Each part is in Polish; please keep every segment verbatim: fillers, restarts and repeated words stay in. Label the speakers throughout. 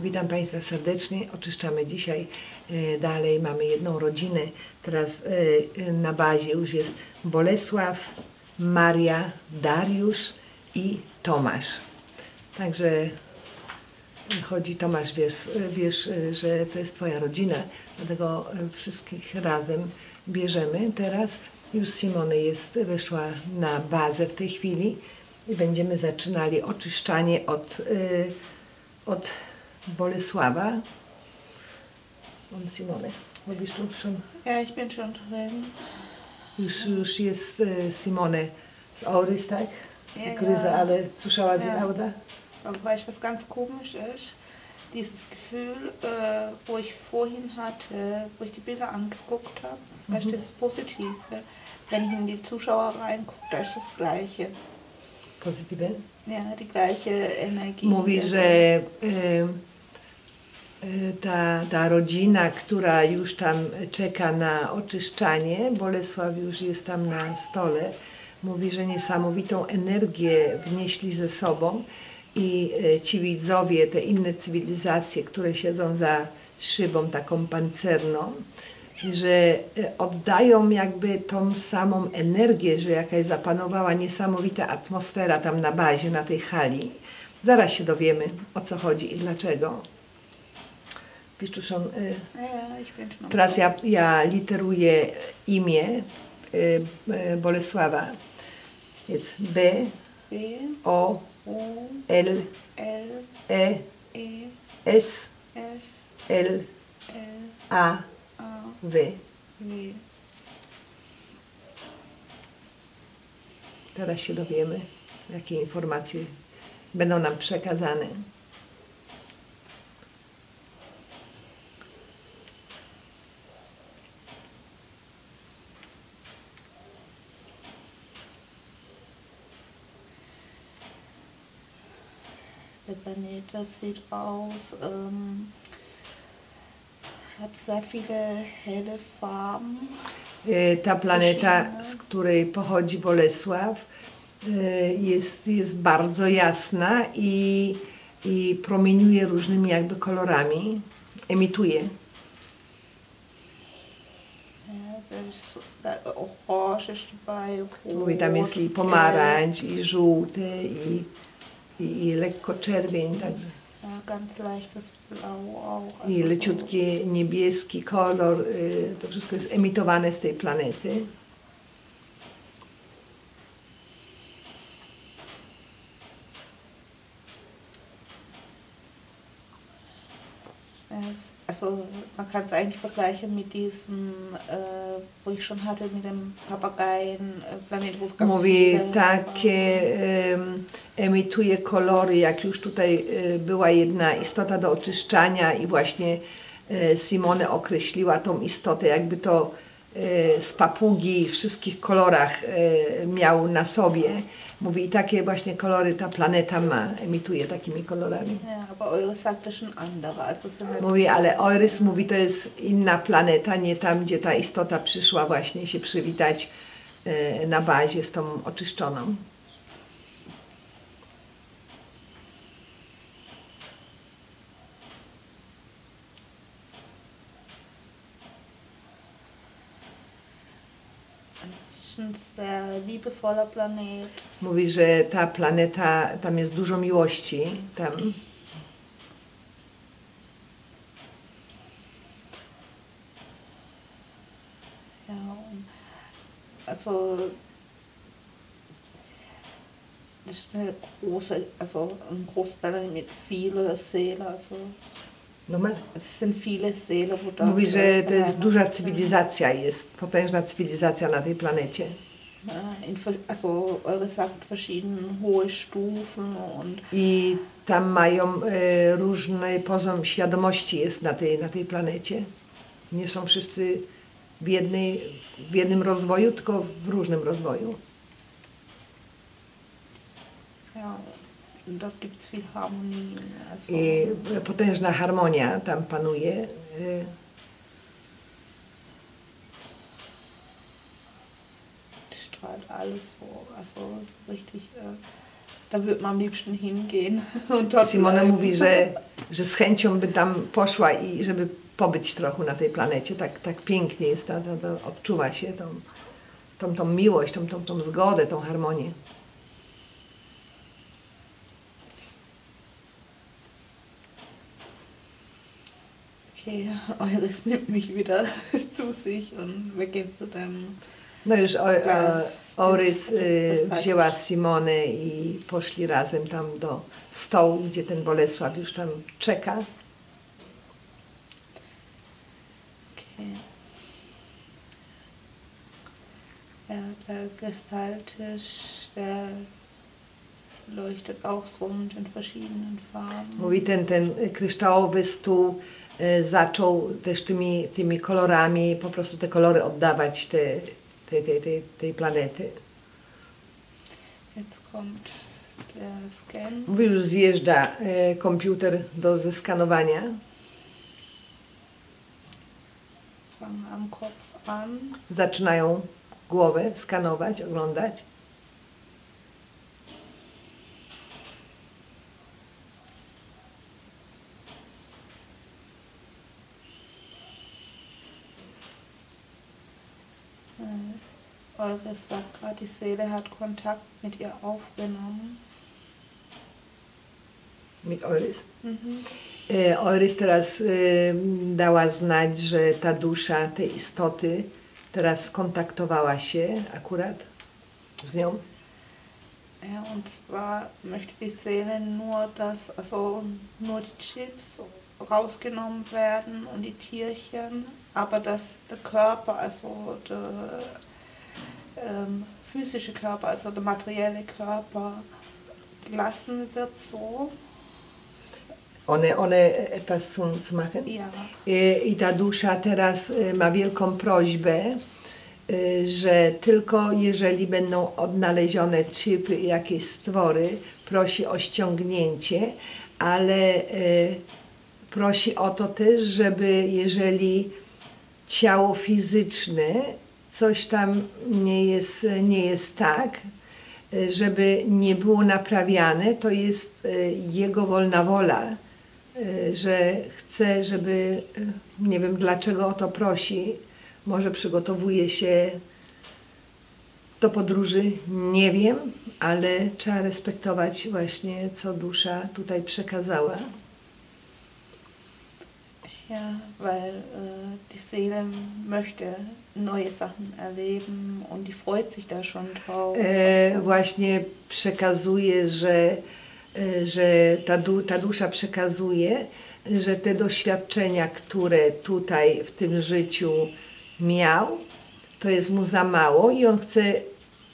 Speaker 1: Witam Państwa serdecznie. Oczyszczamy dzisiaj e, dalej. Mamy jedną rodzinę. Teraz e, na bazie już jest Bolesław, Maria, Dariusz i Tomasz. Także chodzi, Tomasz, wiesz, wiesz, że to jest Twoja rodzina, dlatego wszystkich razem bierzemy. Teraz już Simone jest, weszła na bazę w tej chwili i będziemy zaczynali oczyszczanie od, y, od Bolesława. Und Simone, wo bist du schon?
Speaker 2: Ja, ich bin schon drin.
Speaker 1: Już, już jest y, Simone z Auris, tak?
Speaker 2: Ja,
Speaker 1: Grüße
Speaker 2: ja.
Speaker 1: alle Zuschauer
Speaker 2: Ja.
Speaker 1: z Auda.
Speaker 2: Aber weißt du, was ganz komisch ist? Dieses Gefühl, äh, wo ich vorhin hatte, wo ich die Bilder angeguckt habe, weißt du,
Speaker 1: Mhm.
Speaker 2: das ist positiv. Wenn ich in die Zuschauer reingucke, da ist das Gleiche.
Speaker 1: Pozytywne.
Speaker 2: Ja, die gleiche Energie.
Speaker 1: Mówi,
Speaker 2: Das
Speaker 1: że
Speaker 2: ist-
Speaker 1: y, y, ta, ta rodzina, która już tam czeka na oczyszczanie, Bolesław już jest tam na stole, mówi, że niesamowitą energię wnieśli ze sobą i y, ci widzowie, te inne cywilizacje, które siedzą za szybą taką pancerną, że y, oddają jakby tą samą energię, że jakaś zapanowała niesamowita atmosfera tam na bazie, na tej hali. Zaraz się dowiemy, o co chodzi i dlaczego. Bist du schon, y,
Speaker 2: Ja, ich bin schon am
Speaker 1: teraz ja, ja literuję imię y, y, Bolesława. Jest B,
Speaker 2: B,
Speaker 1: O,
Speaker 2: O,
Speaker 1: L,
Speaker 2: L,
Speaker 1: E,
Speaker 2: E,
Speaker 1: S,
Speaker 2: S,
Speaker 1: L,
Speaker 2: L,
Speaker 1: A,
Speaker 2: A,
Speaker 1: W.
Speaker 2: W.
Speaker 1: Teraz się dowiemy, jakie informacje będą nam przekazane.
Speaker 2: Der Planet, das sieht aus, ähm, hat sehr viele helle Farben.
Speaker 1: Y, Ta planeta, z której pochodzi Bolesław, y, jest, jest bardzo jasna i, i promieniuje różnymi jakby kolorami, emituje.
Speaker 2: Ja, da ist so- da orange ist dabei,
Speaker 1: Mówi, tam jest i pomarańcz, i żółty, i, i, i lekko czerwień, także.
Speaker 2: ja, ganz leichtes Blau auch.
Speaker 1: I
Speaker 2: also
Speaker 1: leciutki niebieski kolor, y, to wszystko jest emitowane z tej planety.
Speaker 2: So, es- also man kann es eigentlich vergleichen mit diesem, äh, wo ich schon hatte, mit dem Papageien-Planet, wo es ganz
Speaker 1: Mówi,
Speaker 2: viele
Speaker 1: takie em, emituje kolory, jak już tutaj y, była jedna istota do oczyszczania i właśnie y, Simone określiła tą istotę, jakby to y, z papugi w wszystkich kolorach y, miał na sobie. Mówi, i takie właśnie kolory ta planeta ma, emituje takimi kolorami.
Speaker 2: Ja, aber eure sagt das schon andere. Also sind halt
Speaker 1: Mówi, ale Eurys mówi, to jest inna planeta, nie tam, gdzie ta istota przyszła właśnie się przywitać e, na bazie z tą oczyszczoną.
Speaker 2: es ist ein sehr liebevoller Planet.
Speaker 1: Mówi, że ta planeta, tam jest dużo miłości, tam
Speaker 2: Ja, und also das ist eine große, also ein großes Planet mit vielen Seelen. Also
Speaker 1: no ma,
Speaker 2: es sind viele Seelen, wo da
Speaker 1: mówi, że to jest duża cywilizacja, jest potężna cywilizacja na tej planecie.
Speaker 2: Ja, in, ver- also eure sagt verschiedene hohe Stufen und
Speaker 1: I tam mają e, różny poziom świadomości jest na tej, na tej planecie. Nie są wszyscy w, jednej, w jednym rozwoju, tylko w różnym rozwoju.
Speaker 2: ja, und dort gibt es viel Harmonie. Also,
Speaker 1: I potężna harmonia tam panuje. Y,
Speaker 2: strahlt alles so, also so richtig. Äh, da würde man am liebsten hingehen. Und dort
Speaker 1: Simone
Speaker 2: bleiben.
Speaker 1: mówi, że, że z chęcią by tam poszła i żeby pobyć trochę na tej planecie. Tak, tak pięknie jest, ta, ta, ta, odczuwa się tą, tą, tą miłość, tą, tą, tą zgodę, tą harmonię.
Speaker 2: Okay, Euris nimmt mich wieder zu sich und wir gehen zu deinem...
Speaker 1: No już o,
Speaker 2: Ja,
Speaker 1: o, Orys y,
Speaker 2: dostać.
Speaker 1: wzięła Simonę i poszli razem tam do stołu, gdzie ten Bolesław już tam czeka.
Speaker 2: Okay. Ja, der Kristalltisch, der leuchtet auch so in verschiedenen Farben.
Speaker 1: Mówi, ten, ten kryształowy stół y, zaczął też tymi, tymi kolorami, po prostu te kolory oddawać te, te, te, te, tej planety.
Speaker 2: Jetzt kommt der Scan.
Speaker 1: Mówi, już zjeżdża y, komputer do zeskanowania.
Speaker 2: Fangen am Kopf an.
Speaker 1: Zaczynają głowę skanować, oglądać.
Speaker 2: Euris sagt gerade, die Seele hat Kontakt mit ihr aufgenommen.
Speaker 1: Mit Orys.
Speaker 2: Mhm.
Speaker 1: E, Orys teraz e, dała znać, że ta dusza tej istoty teraz skontaktowała się akurat z nią.
Speaker 2: Ja, und zwar möchte die Seele nur, dass also nur die Chips rausgenommen werden und die Tierchen, aber dass der Körper, also der ähm, physische Körper, also der materielle Körper gelassen wird so.
Speaker 1: One, one etwas zu, zu machen.
Speaker 2: Ja.
Speaker 1: E, I ta dusza teraz e, ma wielką prośbę, e, że tylko jeżeli będą odnalezione chipy i jakieś stwory, prosi o ściągnięcie, ale e, prosi o to też, żeby jeżeli ciało fizyczne, coś tam nie jest, nie jest tak, e, żeby nie było naprawiane, to jest e, jego wolna wola, e, że chce, żeby, e, nie wiem dlaczego o to prosi, może przygotowuje się do podróży, nie wiem, ale trzeba respektować właśnie, co dusza tutaj przekazała.
Speaker 2: Ja, weil äh, die Seele möchte neue Sachen erleben und die freut sich da schon drauf.
Speaker 1: E,
Speaker 2: Also,
Speaker 1: właśnie przekazuje, że, e, że ta, du, ta dusza przekazuje, że te doświadczenia, które tutaj w tym życiu miał, to jest mu za mało i on chce, e,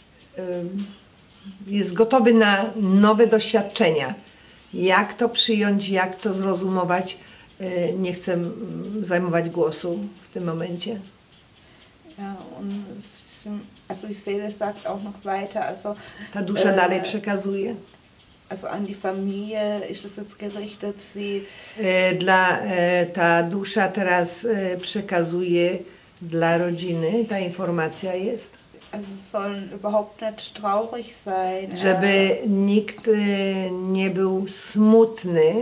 Speaker 1: jest gotowy na nowe doświadczenia. Jak to przyjąć, jak to zrozumować, e, nie chcę mm, zajmować głosu w tym momencie.
Speaker 2: ja, und sie, also die Seele sagt auch noch weiter, also,
Speaker 1: Ta dusza
Speaker 2: e,
Speaker 1: dalej przekazuje.
Speaker 2: also an die Familie ist es jetzt gerichtet, sie
Speaker 1: E, Dla, e, ta dusza teraz e, przekazuje dla rodziny, ta informacja jest,
Speaker 2: also sollen überhaupt nicht traurig sein.
Speaker 1: żeby nikt e, nie był smutny.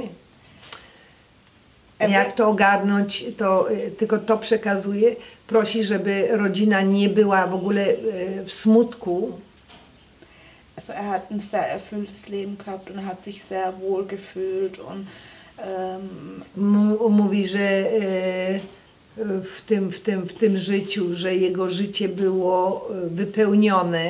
Speaker 2: Er
Speaker 1: Jak to ogarnąć, to e, tylko to przekazuje. Prosi, żeby rodzina nie była w ogóle e, w smutku.
Speaker 2: Also er hat ein sehr erfülltes Leben gehabt und er hat sich sehr wohl gefühlt und ähm,
Speaker 1: M- Mówi, że e, w tym, w, tym, w tym życiu, że jego życie było e, wypełnione.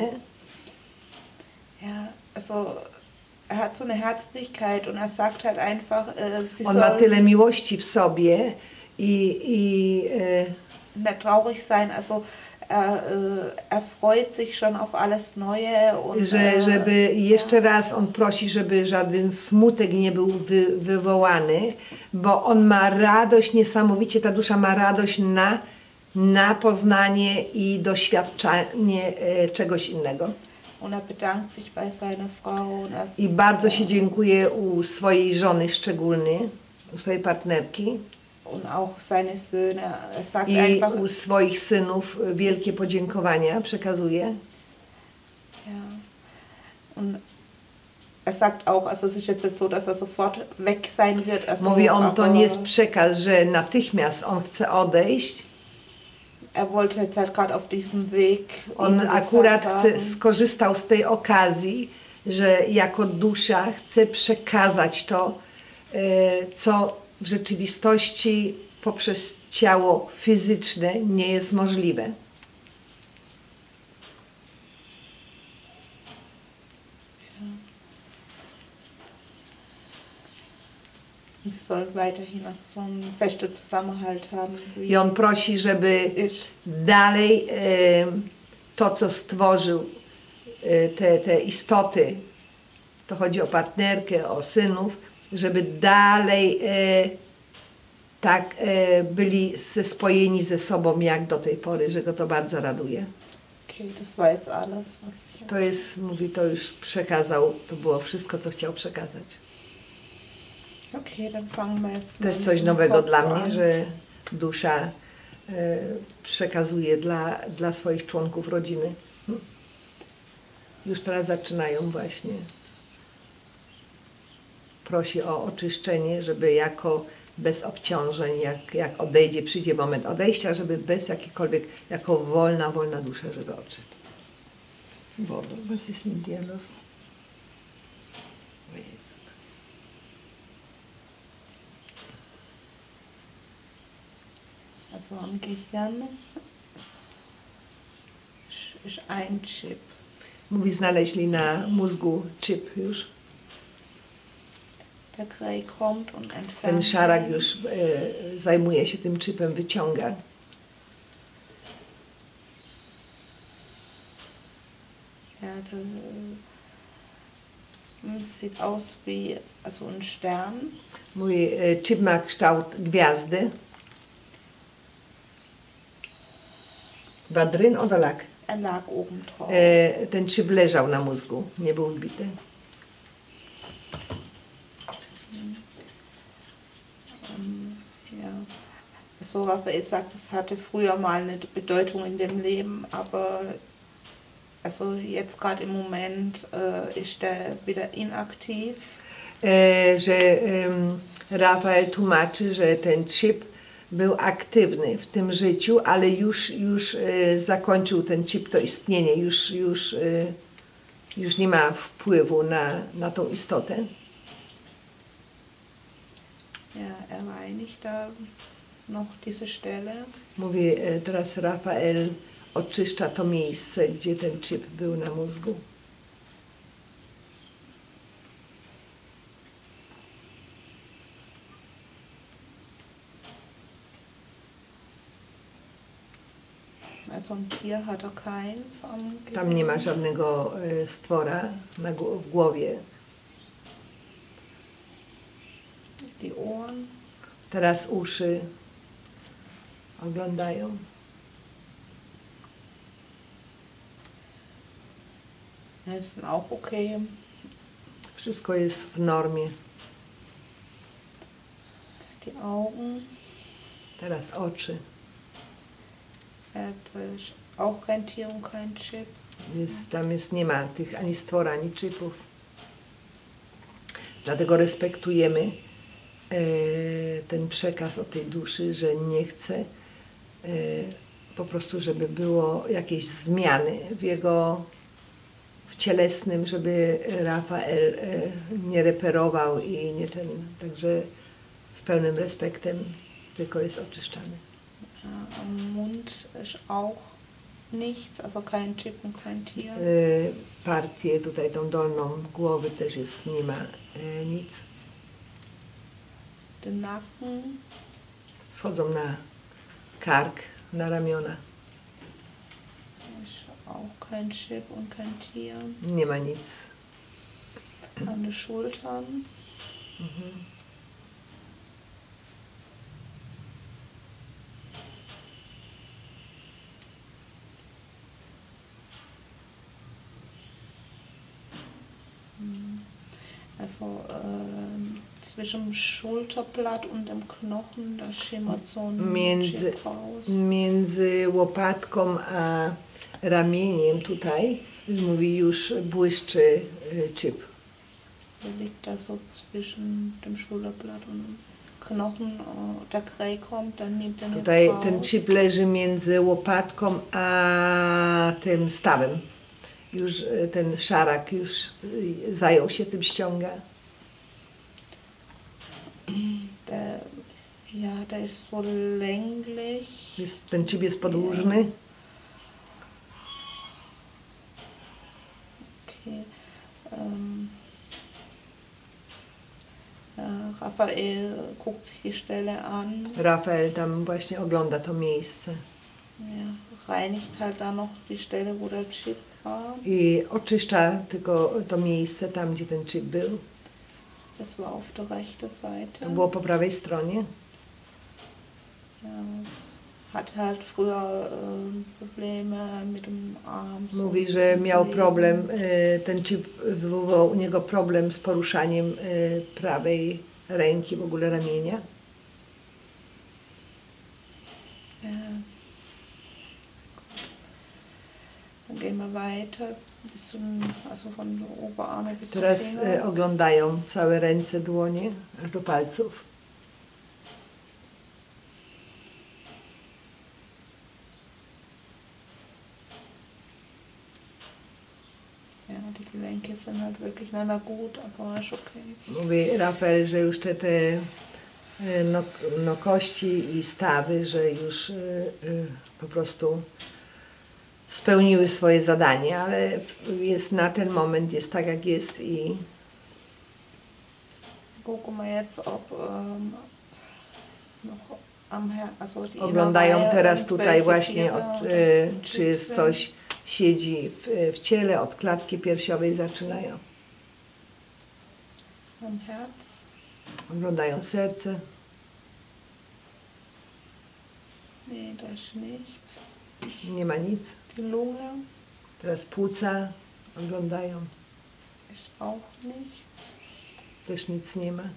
Speaker 2: ja, also er hat so eine Herzlichkeit und er sagt halt einfach, äh, sie
Speaker 1: On ma
Speaker 2: sollen
Speaker 1: tyle miłości w sobie i, i e,
Speaker 2: nicht traurig sein, also er, äh, er freut sich schon auf alles Neue und
Speaker 1: że,
Speaker 2: äh,
Speaker 1: żeby jeszcze raz on prosi, żeby żaden smutek nie był wy, wywołany, bo on ma radość niesamowicie, ta dusza ma radość na, na poznanie i doświadczanie e, czegoś innego.
Speaker 2: und er bedankt sich bei seiner Frau und er
Speaker 1: I bardzo się dziękuję u swojej żony szczególnie, u swojej partnerki
Speaker 2: und auch seine Söhne. Er sagt
Speaker 1: i
Speaker 2: einfach,
Speaker 1: u swoich synów wielkie podziękowania przekazuje.
Speaker 2: ja, und er sagt auch, also es ist jetzt nicht so, dass er sofort weg sein wird. Also,
Speaker 1: Mówi on, to
Speaker 2: aber
Speaker 1: nie jest przekaz, że natychmiast on chce odejść.
Speaker 2: er wollte jetzt halt gerade auf diesem Weg.
Speaker 1: On
Speaker 2: ihnen das
Speaker 1: akurat
Speaker 2: halt
Speaker 1: chce,
Speaker 2: sagen.
Speaker 1: skorzystał z tej okazji, że jako dusza chce przekazać to, e, co w rzeczywistości poprzez ciało fizyczne nie jest możliwe.
Speaker 2: Sie soll weiterhin also so einen festen Zusammenhalt haben.
Speaker 1: I on prosi, żeby
Speaker 2: ist.
Speaker 1: dalej e, to, co stworzył, e, te, te istoty, to chodzi o partnerkę, o synów, żeby dalej e, tak e, byli ze- spojeni ze sobą jak do tej pory, że go to bardzo raduje.
Speaker 2: Okay, das war jetzt alles, was ich
Speaker 1: To jest, mówi, to już przekazał, to było wszystko, co chciał przekazać.
Speaker 2: Okay, dann fangen wir jetzt
Speaker 1: To jest
Speaker 2: mit
Speaker 1: coś
Speaker 2: dem
Speaker 1: nowego
Speaker 2: Kopf
Speaker 1: dla
Speaker 2: an.
Speaker 1: mnie, że dusza e, przekazuje dla, dla swoich członków rodziny. Hm. Już teraz zaczynają właśnie. Prosi o oczyszczenie, żeby jako bez obciążeń, jak, jak odejdzie, przyjdzie moment odejścia, żeby bez jakikolwiek, jako wolna, wolna dusza, żeby odszedł. Boże, was ist mit dir los? O Jezu.
Speaker 2: Also am Gehirn ist ein Chip.
Speaker 1: Mówi, znaleźli na mózgu chip już.
Speaker 2: Der Grey kommt und entfernt.
Speaker 1: Ten szarak
Speaker 2: ihn.
Speaker 1: już e, zajmuje się tym chipem, wyciąga.
Speaker 2: Ja, das äh, sieht aus wie also ein Stern.
Speaker 1: Mój e, chip ma kształt gwiazdy. War drin oder lag?
Speaker 2: Er lag oben drauf.
Speaker 1: E, ten chip leżał na mózgu, nie był wbity.
Speaker 2: Ähm, ja. So Raphael sagt, es hatte früher mal eine Bedeutung in dem Leben, aber also jetzt gerade im Moment äh, ist der wieder inaktiv.
Speaker 1: E, że em, Rafael tłumaczy, że ten chip był aktywny w tym życiu, ale już, już e, zakończył ten chip to istnienie, już, już, e, już nie ma wpływu na, na tą istotę.
Speaker 2: Ja, er reinigt da noch diese Stelle.
Speaker 1: Mówi e, teraz Rafael oczyszcza to miejsce, gdzie ten chip był na mózgu.
Speaker 2: Also ein Tier hat er keins am
Speaker 1: Tam nie ma
Speaker 2: Gehirn.
Speaker 1: żadnego e, stwora na, gł- w głowie.
Speaker 2: Die Ohren.
Speaker 1: Teraz uszy oglądają.
Speaker 2: Ja, die sind auch okay.
Speaker 1: Wszystko jest w normie.
Speaker 2: Die Augen.
Speaker 1: Teraz oczy.
Speaker 2: Er hat ist auch kein Tier und kein Chip.
Speaker 1: Jest, tam jest, nie ma tych ani stwora, ani chipów. Dlatego respektujemy e, ten przekaz o tej duszy, że nie chce e, po prostu, żeby było jakieś zmiany w jego w cielesnym, żeby Rafael e, nie reperował i nie ten, także z pełnym respektem tylko jest oczyszczany.
Speaker 2: Ja, am Mund ist auch nichts, also kein Chip und kein Tier.
Speaker 1: E, partię, tutaj tą dolną głowy też jest, nie ma e, nic.
Speaker 2: Der Nacken.
Speaker 1: Schodzą na kark, na ramiona.
Speaker 2: Ist auch kein Chip und kein Tier.
Speaker 1: Nie ma nic.
Speaker 2: An den Schultern.
Speaker 1: Mhm.
Speaker 2: Also äh, zwischen dem Schulterblatt und dem Knochen, da schimmert so ein
Speaker 1: Między,
Speaker 2: Chip raus.
Speaker 1: między łopatką a ramieniem tutaj, mówi, już błyszczy y, chip.
Speaker 2: Der liegt da so zwischen dem Schulterblatt und dem Knochen. Der Gray kommt, dann nimmt er jetzt
Speaker 1: Tutaj
Speaker 2: raus.
Speaker 1: ten chip leży między łopatką a tym stawem. Już e, ten szarak już e, zajął się tym, ściąga.
Speaker 2: Der, ja, der ist so länglich.
Speaker 1: Jest, ten chip jest podłużny.
Speaker 2: Okay. Ähm, äh, Raphael guckt sich die Stelle an.
Speaker 1: Rafael tam właśnie ogląda to miejsce.
Speaker 2: Ja, reinigt halt da noch die Stelle, wo der Chip war.
Speaker 1: I oczyszcza tylko to miejsce tam, gdzie ten chip był.
Speaker 2: Das war auf der rechten Seite.
Speaker 1: To było po prawej stronie.
Speaker 2: Ja, hat halt früher äh, Probleme mit dem Arm. so
Speaker 1: Mówi,
Speaker 2: ein
Speaker 1: że
Speaker 2: bisschen
Speaker 1: miał
Speaker 2: zu leben.
Speaker 1: problem, e, ten chip wywołał u niego problem z poruszaniem e, prawej ręki, w ogóle ramienia.
Speaker 2: Ja. Dann gehen wir weiter, bis zum, also von den Oberarme bis zum
Speaker 1: Teraz
Speaker 2: Finger.
Speaker 1: e, oglądają całe ręce, dłonie, aż do palców.
Speaker 2: Ja, die Gelenke sind halt wirklich nicht mehr gut, aber ist okay.
Speaker 1: Mówi Rafael, że już te, te e, no, no, kości i stawy, że już e, e, po prostu spełniły swoje zadanie, ale jest na ten moment jest tak, jak jest i
Speaker 2: Gucken wir jetzt, ob ähm, noch am Her also die
Speaker 1: oglądają
Speaker 2: Innerreihe
Speaker 1: teraz tutaj
Speaker 2: irgendwelche
Speaker 1: właśnie,
Speaker 2: Tiere
Speaker 1: od,
Speaker 2: oder
Speaker 1: e,
Speaker 2: Chips
Speaker 1: czy jest
Speaker 2: sind.
Speaker 1: coś siedzi w, w ciele, od klatki piersiowej zaczynają.
Speaker 2: Am Herz.
Speaker 1: Oglądają serce.
Speaker 2: Nee, da ist nichts.
Speaker 1: Nie ma nic.
Speaker 2: Die Lunge
Speaker 1: Teraz płuca oglądają.
Speaker 2: ist auch nichts.
Speaker 1: Też nic nie ma.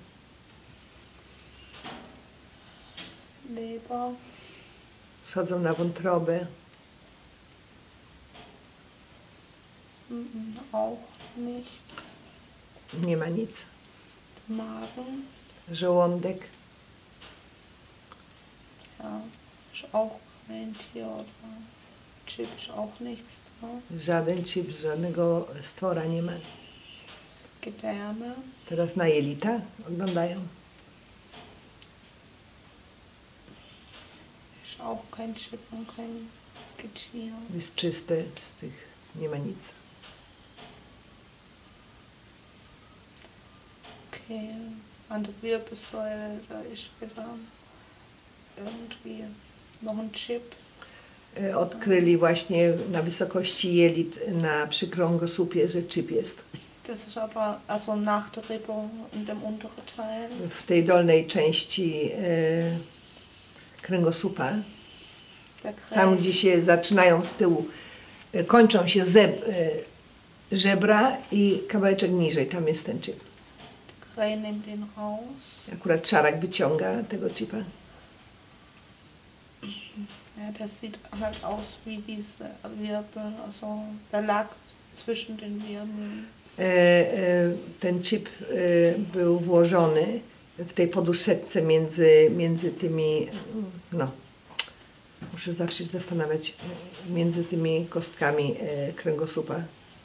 Speaker 2: Leber,
Speaker 1: Schodzą na wątrobę.
Speaker 2: mm, auch nichts.
Speaker 1: Nie ma nic.
Speaker 2: Magen,
Speaker 1: Żołądek.
Speaker 2: ja, ist auch kein Tier oder Chip, ist auch nichts da.
Speaker 1: Żaden chip, żadnego stwora nie ma.
Speaker 2: Gedärme,
Speaker 1: Teraz na jelita oglądają.
Speaker 2: ist auch kein Chip und kein Getier.
Speaker 1: Jest czyste, z tych nie ma nic.
Speaker 2: Okay, an der Wirbelsäule, da ist wieder irgendwie noch ein Chip.
Speaker 1: E, Odkryli właśnie na wysokości jelit na przy kręgosłupie, że chip jest.
Speaker 2: Das ist aber also nach der Rippe in dem unteren Teil.
Speaker 1: W tej dolnej części e, kręgosłupa,
Speaker 2: Der
Speaker 1: tam
Speaker 2: Krähen,
Speaker 1: gdzie się zaczynają z tyłu, e, kończą się zeb, e, żebra i kawałeczek niżej, tam jest ten chip.
Speaker 2: der Krähen nimmt den raus.
Speaker 1: Akurat szarak wyciąga tego chipa.
Speaker 2: Ja, das sieht halt aus wie diese Wirbel, also der lag zwischen den Wirbeln.
Speaker 1: E, e, ten chip e, był włożony w tej poduszeczce między, między tymi, no, muszę zawsze się zastanawiać, e, między tymi kostkami e, kręgosłupa.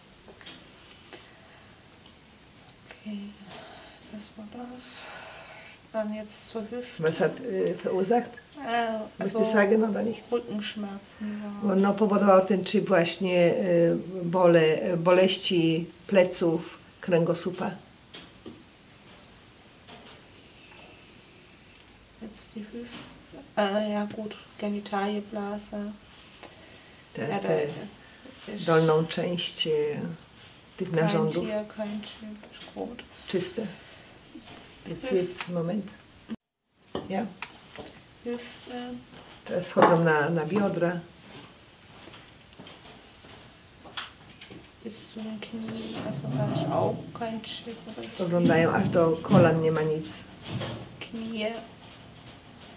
Speaker 2: Okay, das war das. Dann jetzt zur Hüfte.
Speaker 1: Was hat e, verursacht?
Speaker 2: Äh,
Speaker 1: Möchte
Speaker 2: also
Speaker 1: sagen oder nicht?
Speaker 2: Rückenschmerzen waren.
Speaker 1: No, powodował ten chip właśnie e, bole, boleści pleców, kręgosłupa.
Speaker 2: Jetzt die Hüfte. Äh, ja gut, Genitalieblase.
Speaker 1: Teraz
Speaker 2: Ja,
Speaker 1: tę
Speaker 2: da ist
Speaker 1: dolną część e, tych
Speaker 2: kein
Speaker 1: narządów
Speaker 2: Tier, kein Chip, ist gut.
Speaker 1: czyste. Jetzt, jetzt, Moment. Ja.
Speaker 2: Hüfte,
Speaker 1: Teraz chodzą na, na biodra.
Speaker 2: bis zu den Knien, also da ist auch kein Chip oder so.
Speaker 1: Oglądają aż do kolan, nie ma nic.
Speaker 2: Knie,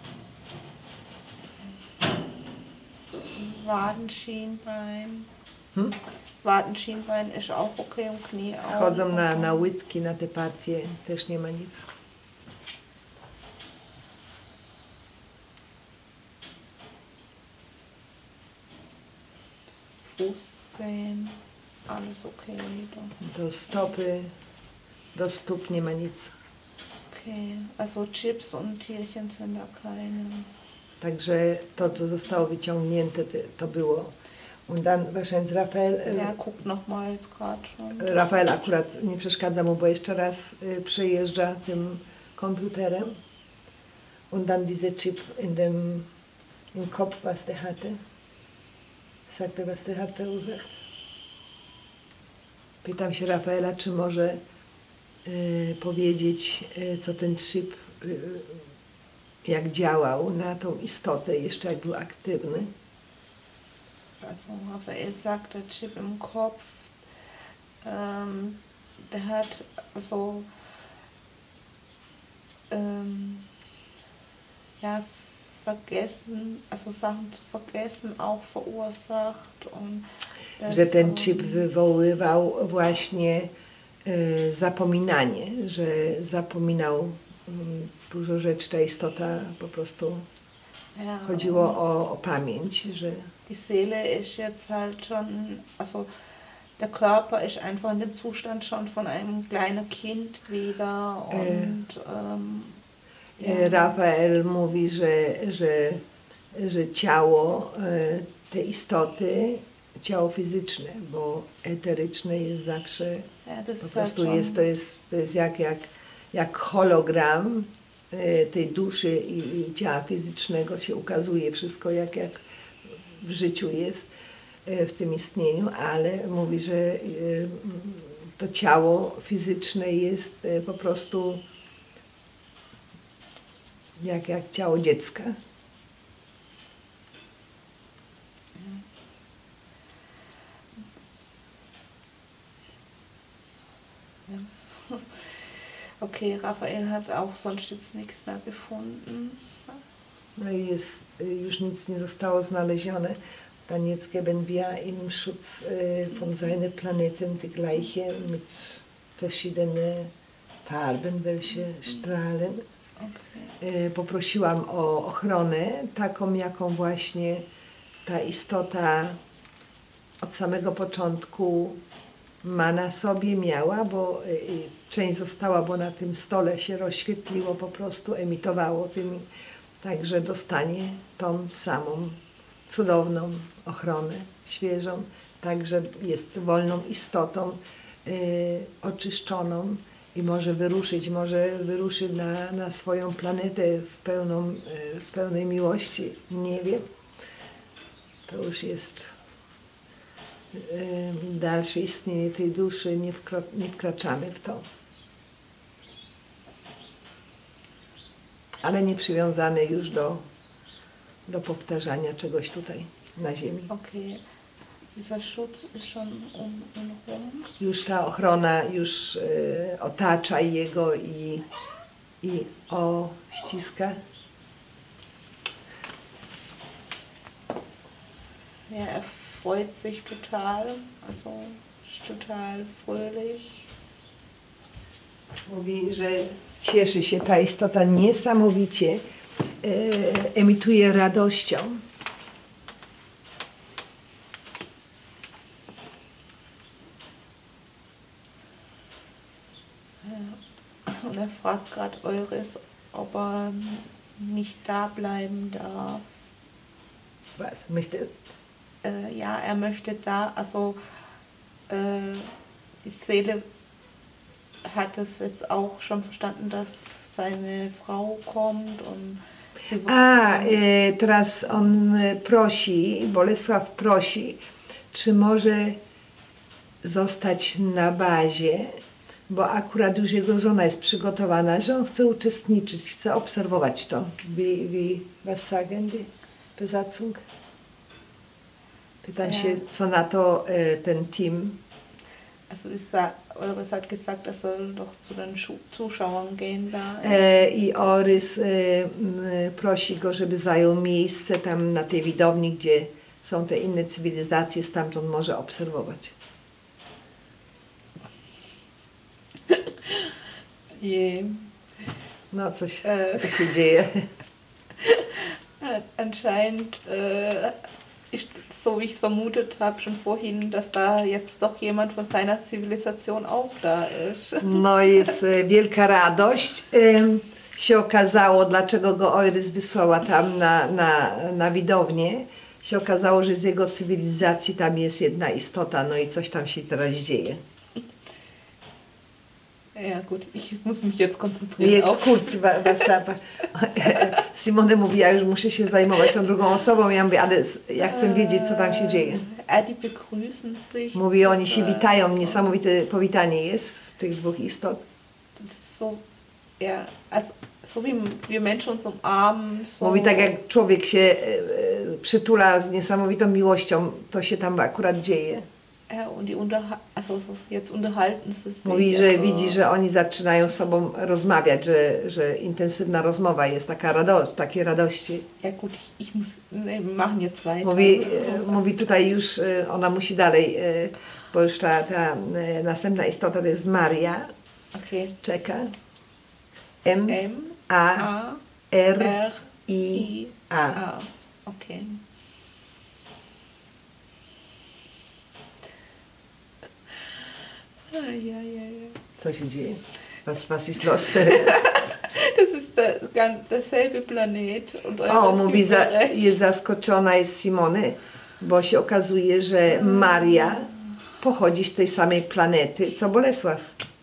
Speaker 2: Waden, Schienbein,
Speaker 1: Hm?
Speaker 2: Wadenschienbein ist auch okay und Knie auch.
Speaker 1: Schodzą na,
Speaker 2: Also,
Speaker 1: na łydki, na te partie, też nie ma nic.
Speaker 2: Fußzehen, alles okay wieder.
Speaker 1: Do stopy, do stóp nie ma nic.
Speaker 2: Okay, also Chips und Tierchen sind da keine.
Speaker 1: Także to, co zostało wyciągnięte, to, to było. Und dann wahrscheinlich Rafael,
Speaker 2: Ja, guckt nochmal jetzt gerade schon.
Speaker 1: Rafael akurat nie przeszkadza mu, bo jeszcze raz y, przejeżdża tym komputerem. Und dann diese Chip in dem im Kopf, was der hatte. Sagt er, was der hat verursacht? Pytam się Rafaela, czy może y, powiedzieć, y, co ten chip, y, jak działał na tą istotę, jeszcze jak był aktywny.
Speaker 2: Also Raphael sagt, der Chip im Kopf, ähm, der hat so ähm, ja, vergessen, also Sachen zu vergessen auch verursacht. Und das,
Speaker 1: Że ten chip wywoływał właśnie y, zapominanie, że zapominał y, dużo rzeczy, ta istota po prostu
Speaker 2: ja,
Speaker 1: chodziło o, o pamięć, że
Speaker 2: die Seele ist jetzt halt schon, also der Körper ist einfach in dem Zustand schon von einem kleinen Kind wieder und ähm,
Speaker 1: ja. Rafael mówi, że, że, że ciało tej istoty, ciało fizyczne, bo eteryczne jest zawsze,
Speaker 2: ja, das
Speaker 1: po
Speaker 2: ist
Speaker 1: prostu
Speaker 2: halt
Speaker 1: jest, to jest, to jest jak, jak, jak hologram tej duszy i, i ciała fizycznego się ukazuje wszystko jak, jak w życiu jest, w tym istnieniu, ale mówi, że to ciało fizyczne jest po prostu jak, jak ciało dziecka.
Speaker 2: Okay, Raphael hat auch sonst jetzt nichts mehr gefunden.
Speaker 1: No i jest, już nic nie zostało znalezione. Dann jetzt geben wir ihm Schutz äh, von seinen Planeten, die gleiche mit verschiedenen Farben, welche strahlen.
Speaker 2: Okay.
Speaker 1: Äh, poprosiłam o ochronę, taką jaką właśnie ta istota od samego początku ma na sobie, miała, bo y, część została, bo na tym stole się rozświetliło, po prostu emitowało tymi, także dostanie tą samą cudowną ochronę, świeżą, także jest wolną istotą, y, oczyszczoną i może wyruszyć, może wyruszy na, na swoją planetę w, pełną, y, w pełnej miłości, nie wiem, to już jest dalsze istnienie tej duszy, nie, wkro, nie wkraczamy w to. Ale nie przywiązane już do, do powtarzania czegoś tutaj na ziemi.
Speaker 2: Okay, dieser Schutz ist schon um ihn rum.
Speaker 1: Już ta ochrona już y, otacza jego i, i o ściska.
Speaker 2: Ja, er freut sich total, also ist total fröhlich.
Speaker 1: Mówi, że cieszy się ta istota niesamowicie, e, emituje radością.
Speaker 2: Ja. Und er fragt gerade Euris, ob er nicht da bleiben darf.
Speaker 1: Was? Möchte,
Speaker 2: Äh, ja, er möchte da, also äh, die Seele hat es jetzt auch schon verstanden, dass seine Frau kommt und sie
Speaker 1: A, e, teraz on prosi, Bolesław prosi, czy może zostać na bazie, bo akurat już jego żona jest przygotowana, że on chce uczestniczyć, chce obserwować to. Wie, wie, was sagen die Besatzung? Pytam się, co na to e, ten team.
Speaker 2: Also ich sag, Euris hat gesagt, er soll doch zu den Schu- Zuschauern gehen da.
Speaker 1: E, I Orys e, m, prosi go, żeby zajął miejsce tam na tej widowni, gdzie są te inne cywilizacje, stamtąd może obserwować.
Speaker 2: Je.
Speaker 1: No coś,
Speaker 2: Äh.
Speaker 1: co się dzieje.
Speaker 2: Anscheinend, äh, ist, so wie ich es vermutet habe schon vorhin, dass da jetzt doch jemand von seiner Zivilisation auch da ist.
Speaker 1: No jest e, wielka radość. Ym, się okazało, dlaczego go Oirys wysłała tam na, na, na widownię. Się okazało, że z jego cywilizacji tam jest jedna istota, no i coś tam się teraz dzieje.
Speaker 2: Ja gut, ich muss mich jetzt
Speaker 1: I
Speaker 2: konzentrieren auf...
Speaker 1: ekskursji wa- was tam. Simone mówi, ja już muszę się zajmować tą drugą osobą. Ja mówię, ale ja chcę wiedzieć, co tam się dzieje.
Speaker 2: Äh, die begrüßen sich.
Speaker 1: Mówi, oni się
Speaker 2: äh,
Speaker 1: witają,
Speaker 2: so.
Speaker 1: niesamowite powitanie jest tych dwóch istot.
Speaker 2: Das ist so, ja, also, so wie wir Menschen uns umarmen. So.
Speaker 1: Mówi, tak jak człowiek się e, e, przytula z niesamowitą miłością, to się tam akurat dzieje.
Speaker 2: Ja, und die unterha also jetzt unterhalten sie sich.
Speaker 1: Mówi, że
Speaker 2: also,
Speaker 1: widzi, że oni zaczynają z sobą rozmawiać, że, że intensywna rozmowa jest, taka rado takie radości.
Speaker 2: Ja gut, ich muss, nee, wir machen jetzt weiter.
Speaker 1: Mówi, e, mówi tutaj już, e, ona musi dalej, e, bo już ta, ta e, następna istota to jest Maria,
Speaker 2: Okay.
Speaker 1: czeka. M,
Speaker 2: M,
Speaker 1: A,
Speaker 2: A,
Speaker 1: R,
Speaker 2: R,
Speaker 1: I,
Speaker 2: I,
Speaker 1: A.
Speaker 2: A. Okay. Ah, ja, ja, ja.
Speaker 1: Co się dzieje? Was, was ist los?
Speaker 2: Das ist der, ganz, derselbe Planet. Und
Speaker 1: O,
Speaker 2: eures
Speaker 1: mówi,
Speaker 2: gibt
Speaker 1: za,
Speaker 2: recht.
Speaker 1: jest zaskoczona jest Simony, bo się okazuje, że Maria pochodzi z tej samej planety, co Bolesław.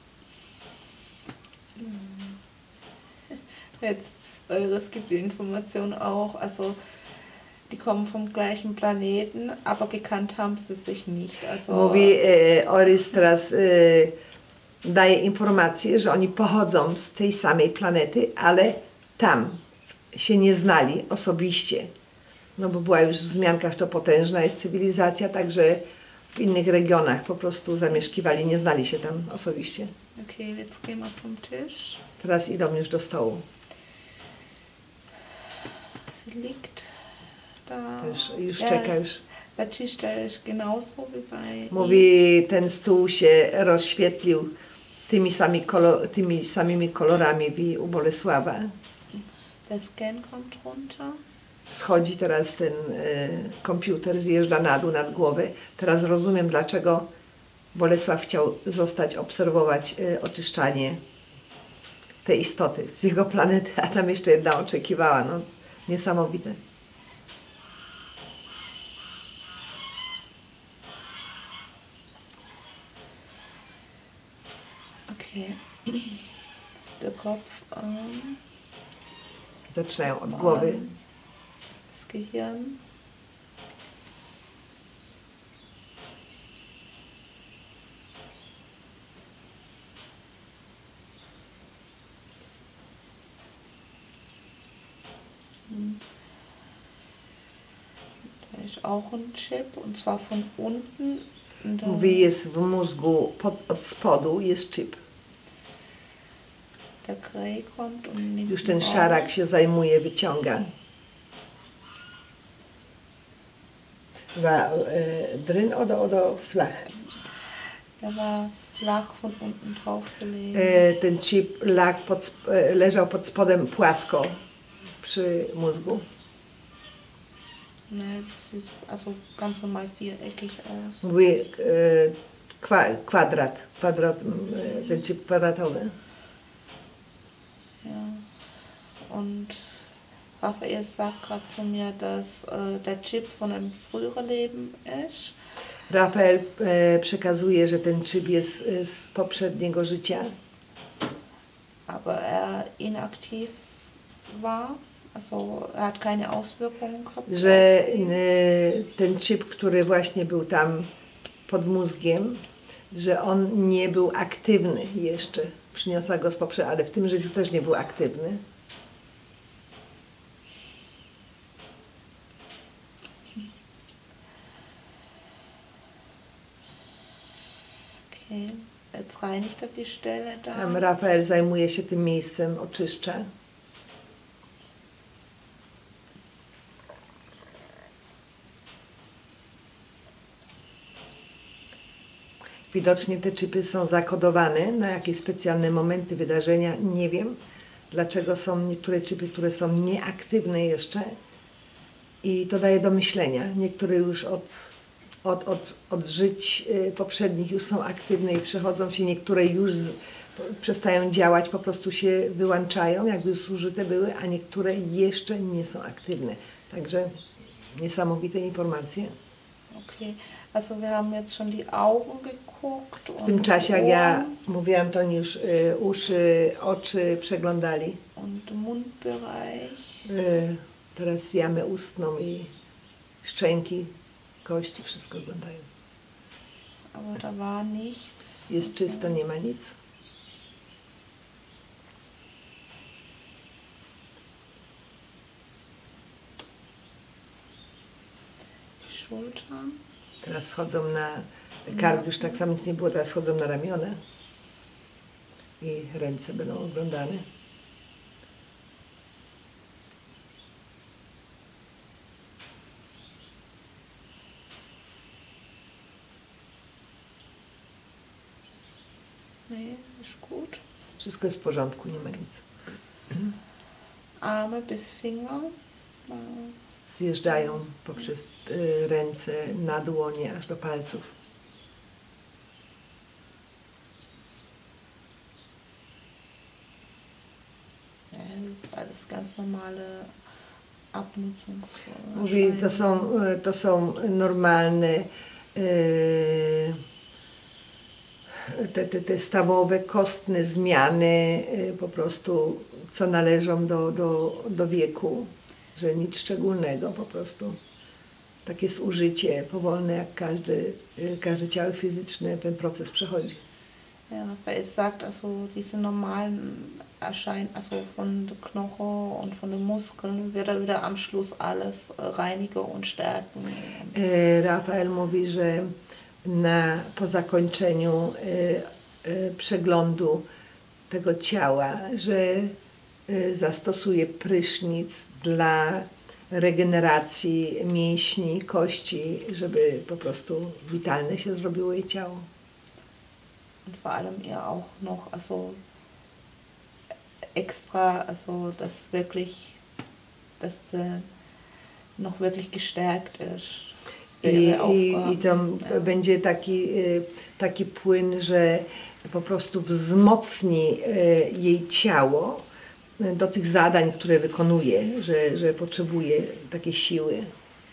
Speaker 2: Jetzt, es gibt die Information auch, also die kommen vom gleichen Planeten, aber gekannt haben sie sich nicht. Also,
Speaker 1: Mówi, e, Oirys teraz e, daje informację, że oni pochodzą z tej samej planety, ale tam się nie znali osobiście. No bo była już w wzmiankach, że to potężna jest cywilizacja, także w innych regionach po prostu zamieszkiwali, nie znali się tam osobiście.
Speaker 2: okay, jetzt gehen wir zum Tisch.
Speaker 1: Teraz idą już do stołu.
Speaker 2: Sie liegt da.
Speaker 1: Już, już
Speaker 2: Ja,
Speaker 1: czeka, już.
Speaker 2: der Tisch, der ist genauso wie bei
Speaker 1: Mówi, ten stół się rozświetlił tymi, sami kolor, tymi samymi kolorami wie u Bolesława.
Speaker 2: Der Scan kommt runter.
Speaker 1: Schodzi teraz ten e, komputer, zjeżdża na dół, nad głowę. Teraz rozumiem, dlaczego Bolesław chciał zostać, obserwować e, oczyszczanie tej istoty z jego planety, a tam jeszcze jedna oczekiwała. No, niesamowite.
Speaker 2: Okay. Der Kopf, ähm,
Speaker 1: Zaczynają od głowy.
Speaker 2: das Gehirn. Und da ist auch ein Chip, und zwar von unten. Und dann
Speaker 1: Mówi, jest w mózgu pod, od spodu jest chip.
Speaker 2: der Grey kommt und nimmt
Speaker 1: Już
Speaker 2: ihn
Speaker 1: ten
Speaker 2: raus.
Speaker 1: szarak się zajmuje, wyciąga. Wa, e, drin oder, oder flach?
Speaker 2: Der war flach von unten drauf gelegt.
Speaker 1: E, ten chip lag pod, sp- e, leżał pod spodem płasko przy mózgu.
Speaker 2: Ne, das sieht also ganz normal viereckig aus.
Speaker 1: Mówi e, kwa, kwadrat, kwadrat, e, ten chip kwadratowy.
Speaker 2: Ja. Und Raphael sagt gerade zu mir, dass äh, der Chip von einem früheren Leben ist.
Speaker 1: Rafael e, przekazuje, że ten chip jest e, z poprzedniego życia,
Speaker 2: Aber er inaktiv war. Also er hat keine Auswirkungen gehabt.
Speaker 1: że
Speaker 2: auf ihn.
Speaker 1: e, ten chip, który właśnie był tam pod mózgiem, że on nie był aktywny jeszcze. Przyniosła go z poprzedniego, ale w tym życiu też nie był aktywny.
Speaker 2: Okay. Jetzt reinigt er die Stelle da.
Speaker 1: Tam Rafael zajmuje się tym miejscem, oczyszcza. Widocznie te chipy są zakodowane na jakieś specjalne momenty wydarzenia. Nie wiem, dlaczego są niektóre chipy, które są nieaktywne jeszcze. I to daje do myślenia. Niektóre już od, od, od, od żyć poprzednich już są aktywne i przechodzą się, niektóre już z, przestają działać, po prostu się wyłączają, jakby zużyte były, a niektóre jeszcze nie są aktywne. Także niesamowite informacje.
Speaker 2: Okay, also wir haben jetzt schon die Augen geguckt.
Speaker 1: W tym czasie, jak ja mówiłam, to oni już y, uszy, oczy przeglądali.
Speaker 2: Und Mundbereich.
Speaker 1: Y, teraz jamę ustną i szczęki, kości, wszystko oglądają.
Speaker 2: Aber da war nichts.
Speaker 1: Jest czysto, nie ma nic.
Speaker 2: Schultern.
Speaker 1: Teraz schodzą na kark, już tak samo nic nie było, teraz schodzą na ramiona i ręce będą oglądane.
Speaker 2: Nee, ist gut.
Speaker 1: Wszystko jest w porządku, nie ma nic.
Speaker 2: Arme bis Finger.
Speaker 1: Zjeżdżają poprzez y, ręce na dłonie aż do palców.
Speaker 2: Ja, das ist alles ganz normale Abnutzung.
Speaker 1: Mówi, to są, to są normalne y, te, te, te stawowe, kostne zmiany, y, po prostu co należą do, do, do wieku. Że nic szczególnego, po prostu takie zużycie powolne, jak każdy, każde ciało fizyczne ten proces przechodzi.
Speaker 2: Ja, Raphael sagt, also diese normalen Erscheinen, also von der Knochen und von den Muskeln wird er wieder am Schluss alles reinigen und stärken.
Speaker 1: Rafael mówi, że na, po zakończeniu y, y, przeglądu tego ciała, że zastosuje prysznic dla regeneracji mięśni, kości, żeby po prostu witalne się zrobiło jej ciało.
Speaker 2: Und vor allem ihr auch noch, also extra, also dass wirklich, dass äh, noch wirklich gestärkt ist.
Speaker 1: I, i, i to ja. będzie taki, taki płyn, że po prostu wzmocni jej ciało do tych zadań, które wykonuje, że, że potrzebuje takiej siły.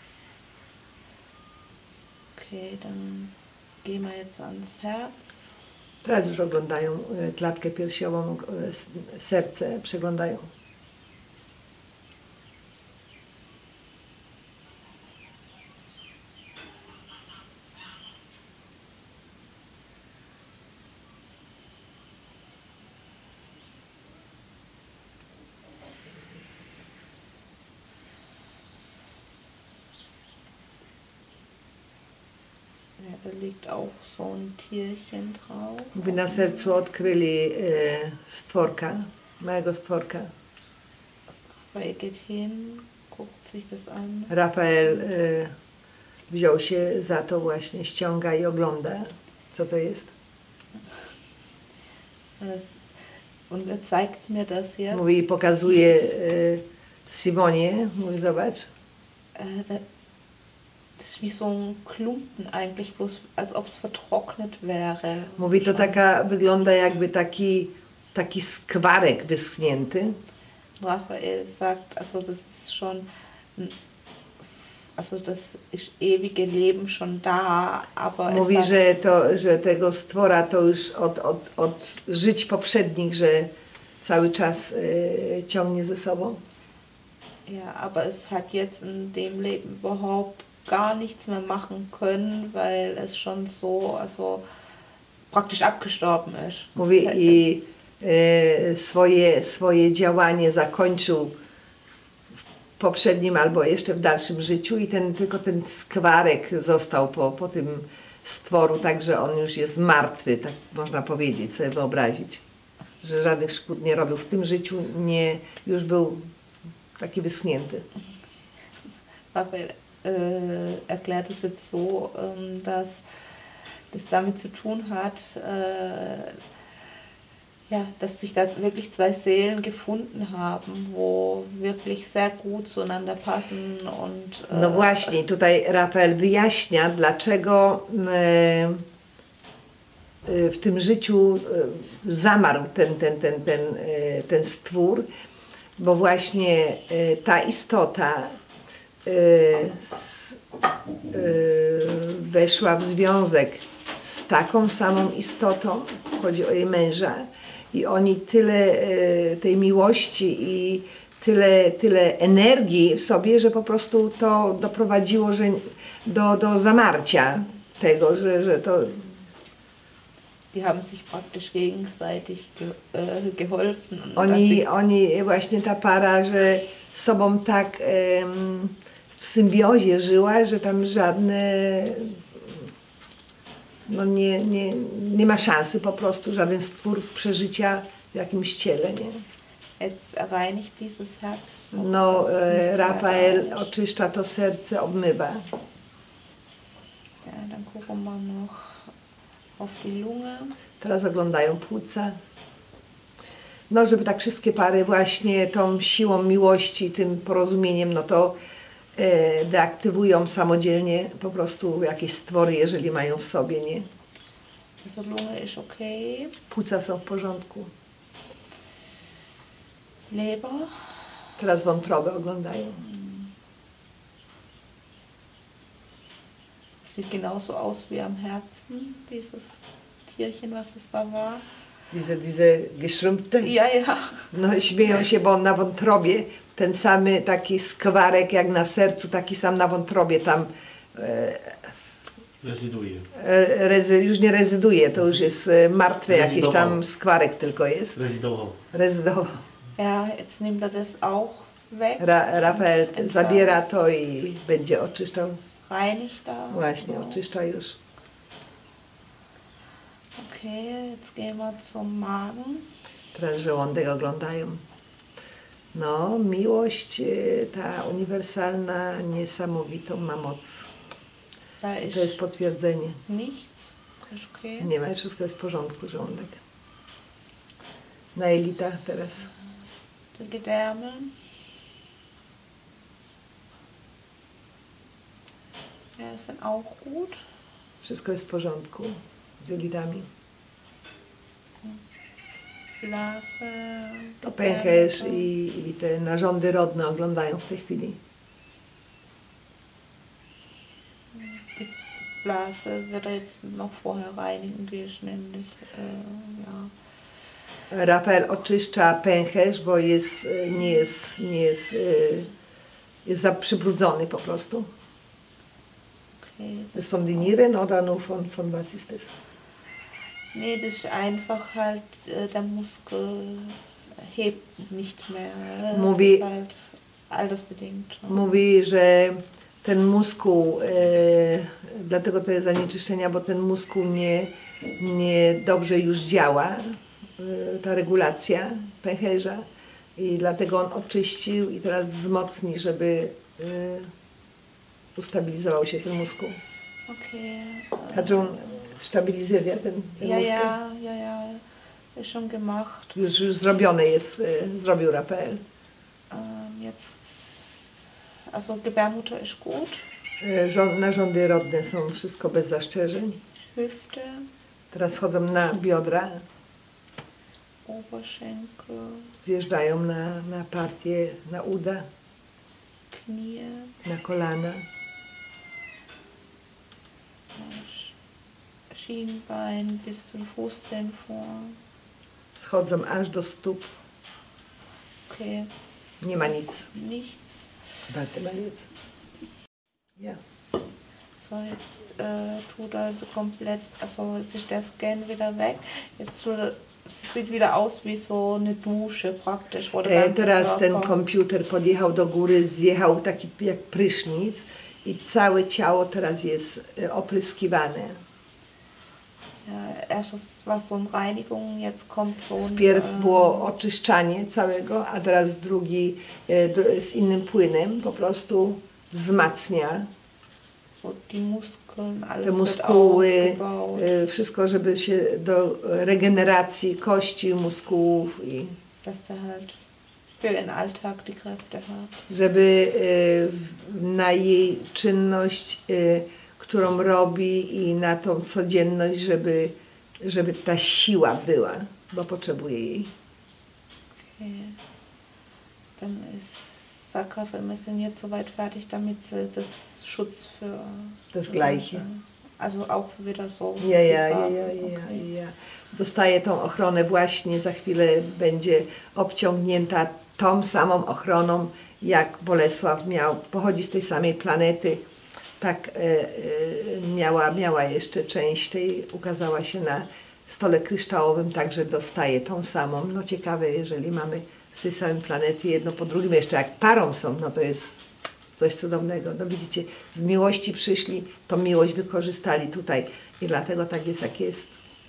Speaker 2: Okay, dann gehen wir jetzt ans Herz.
Speaker 1: Teraz już oglądają klatkę piersiową, serce przeglądają.
Speaker 2: Da liegt auch so ein Tierchen drauf.
Speaker 1: Mówi, na sercu odkryli e, stworka, małego stworka.
Speaker 2: Rafael geht hin, guckt sich das an.
Speaker 1: Rafael e, wziął się za to właśnie, ściąga i ogląda, co to jest.
Speaker 2: Und er zeigt mir das jetzt.
Speaker 1: Mówi, pokazuje e, Simonie, mówi, zobacz.
Speaker 2: Das ist wie so ein Klumpen eigentlich, bloß als ob es vertrocknet wäre.
Speaker 1: Mówi, to taka, wygląda jakby taki, taki skwarek wyschnięty.
Speaker 2: Raphael sagt, also das ist schon, also das ist ewige Leben schon da, aber
Speaker 1: Mówi,
Speaker 2: es hat,
Speaker 1: że, to, że tego stwora to już od, od, od żyć poprzednich, że cały czas y, ciągnie ze sobą.
Speaker 2: ja, aber es hat jetzt in dem Leben überhaupt gar nichts mehr machen können, weil es schon so, also praktisch abgestorben ist.
Speaker 1: Mówi, i y, swoje, swoje działanie zakończył w poprzednim albo jeszcze w dalszym życiu i ten, tylko ten skwarek został po, po tym stworu, także on już jest martwy, tak można powiedzieć, sobie wyobrazić, że żadnych szkód nie robił w tym życiu, nie, już był taki wyschnięty.
Speaker 2: Raphael äh, erklärt es jetzt so, ähm, dass das damit zu tun hat, äh, ja, dass sich da wirklich zwei Seelen gefunden haben, wo wirklich sehr gut zueinander passen und äh,
Speaker 1: No właśnie, tutaj Rafael wyjaśnia, dlaczego e, e, w tym życiu e, zamarł ten, ten, ten, ten, e, ten stwór, bo właśnie e, ta istota e, s, e, weszła w związek z taką samą istotą, chodzi o jej męża, i oni tyle e, tej miłości i tyle, tyle energii w sobie, że po prostu to doprowadziło że do, do zamarcia tego, że, że to...
Speaker 2: Die haben sich praktisch gegenseitig ge, äh, geholfen.
Speaker 1: Oni, oni, właśnie ta para, że sobą tak em, w symbiozie żyła, że tam żadne... No nie, nie, nie ma szansy po prostu, żaden stwór przeżycia w jakimś ciele, nie?
Speaker 2: Jetzt reinigt dieses Herz.
Speaker 1: No, e, Rafael oczyszcza to serce, obmywa.
Speaker 2: Ja, dann gucken wir noch auf die Lunge.
Speaker 1: Teraz oglądają płuca. No, żeby tak wszystkie pary właśnie tą siłą miłości, tym porozumieniem, no to e, deaktywują samodzielnie po prostu jakieś stwory, jeżeli mają w sobie, nie?
Speaker 2: Also Lunge ist okay.
Speaker 1: Płuca są w porządku.
Speaker 2: Leber.
Speaker 1: Teraz wątrobę oglądają.
Speaker 2: Sieht genauso aus wie am Herzen, dieses Tierchen, was es da war.
Speaker 1: Diese, diese geschrumpfte.
Speaker 2: Ja, ja.
Speaker 1: No, śmieją się, bo on na wątrobie ten samy taki skwarek jak na sercu, taki sam na wątrobie tam e,
Speaker 3: rezyduje.
Speaker 1: e, rezy, już nie rezyduje, to już jest e, martwy jakiś tam skwarek tylko jest.
Speaker 3: Rezydował.
Speaker 1: Rezydował.
Speaker 2: Ja, jetzt nimmt er das auch weg.
Speaker 1: Ra, Rafael zabiera to i będzie oczyszczał.
Speaker 2: Reinigt da.
Speaker 1: Właśnie, oczyszcza już.
Speaker 2: Okay, jetzt gehen wir zum Magen.
Speaker 1: Teraz żołądek oglądają. No, miłość e, ta uniwersalna, niesamowitą ma moc.
Speaker 2: Da
Speaker 1: I
Speaker 2: ist
Speaker 1: to jest potwierdzenie.
Speaker 2: nichts. Ist okay.
Speaker 1: Nie ma, wszystko jest w porządku, żołądek. Na jelita teraz.
Speaker 2: Die Gedärme. Ja, sind auch gut.
Speaker 1: Wszystko jest w porządku z jelitami.
Speaker 2: Blase.
Speaker 1: To pęcherz i, i te narządy rodne oglądają w tej chwili.
Speaker 2: Die Blase wird er jetzt noch vorher reinigen, die ist nämlich, äh, ja.
Speaker 1: Rafael oczyszcza pęcherz, bo jest, nie jest, nie jest, jest za przybrudzony po prostu.
Speaker 2: Okay.
Speaker 1: Das ist von den Nieren oder nur von, von was ist das?
Speaker 2: Nee, das ist einfach halt, äh, der Muskel hebt nicht mehr. Das
Speaker 1: Mówi,
Speaker 2: ist halt altersbedingt.
Speaker 1: mówi, że ten muskuł, e, dlatego to jest zanieczyszczenia, bo ten muskuł nie, nie dobrze już działa, e, ta regulacja pęcherza, i dlatego on oczyścił i teraz wzmocni, żeby e, ustabilizował się ten muskuł.
Speaker 2: Okay.
Speaker 1: Hat schon stabilisiert ten, ten
Speaker 2: Ja,
Speaker 1: muskuł?
Speaker 2: ja, ja, ja, ist schon gemacht.
Speaker 1: Już, już zrobione jest, e, zrobił Rafael.
Speaker 2: Ähm, jetzt, also Gebärmutter ist gut.
Speaker 1: E, żo- narządy rodne są wszystko bez zastrzeżeń.
Speaker 2: Hüfte,
Speaker 1: Teraz chodzą na biodra,
Speaker 2: Oberschenkel,
Speaker 1: zjeżdżają na, na partię, na uda,
Speaker 2: Knie,
Speaker 1: na kolana.
Speaker 2: Schienbein bis zum Fußzehen vor.
Speaker 1: Schodzą aż do stóp.
Speaker 2: Okay.
Speaker 1: Nie ma nic.
Speaker 2: Nichts.
Speaker 1: Warte mal jetzt. Ja.
Speaker 2: So, jetzt äh, tut er komplett, also jetzt ist der Scan wieder weg. Jetzt tut er, es sieht wieder aus wie so eine Dusche praktisch. Wo der
Speaker 1: E,
Speaker 2: ganze
Speaker 1: teraz ten
Speaker 2: Körper-
Speaker 1: komputer podjechał do góry, zjechał taki jak prysznic i całe ciało teraz jest e, opryskiwane.
Speaker 2: Ja, erst war so eine Reinigung, jetzt kommt so ein...
Speaker 1: Wpierw
Speaker 2: ähm,
Speaker 1: było oczyszczanie całego, a teraz drugi e, dru- z innym płynem po prostu wzmacnia.
Speaker 2: so die Muskeln, alles
Speaker 1: te
Speaker 2: wird
Speaker 1: muskuły,
Speaker 2: aufgebaut.
Speaker 1: y, wszystko, żeby się do regeneracji kości, muskułów i
Speaker 2: Dass er halt für den Alltag die Kräfte hat.
Speaker 1: żeby y, na jej czynność, y, którą robi i na tą codzienność, żeby, żeby ta siła była, bo potrzebuje jej.
Speaker 2: Okay. Dann ist Sakrafel, wir sind jetzt soweit fertig, damit sie das Schutz für...
Speaker 1: Das Gleiche.
Speaker 2: Also auch wieder so.
Speaker 1: Ja,
Speaker 2: die
Speaker 1: ja, ja,
Speaker 2: Farbe.
Speaker 1: ja, ja,
Speaker 2: Okay.
Speaker 1: ja. Dostaje tą ochronę właśnie, za chwilę będzie obciągnięta tą samą ochroną, jak Bolesław miał, pochodzi z tej samej planety, tak e, e, miała, miała jeszcze część tej, ukazała się na stole kryształowym, także dostaje tą samą. No ciekawe, jeżeli mamy z tej samej planety jedno po drugim, jeszcze jak parą są, no to jest coś cudownego. No widzicie, z miłości przyszli, tą miłość wykorzystali tutaj i dlatego tak jest, jak jest.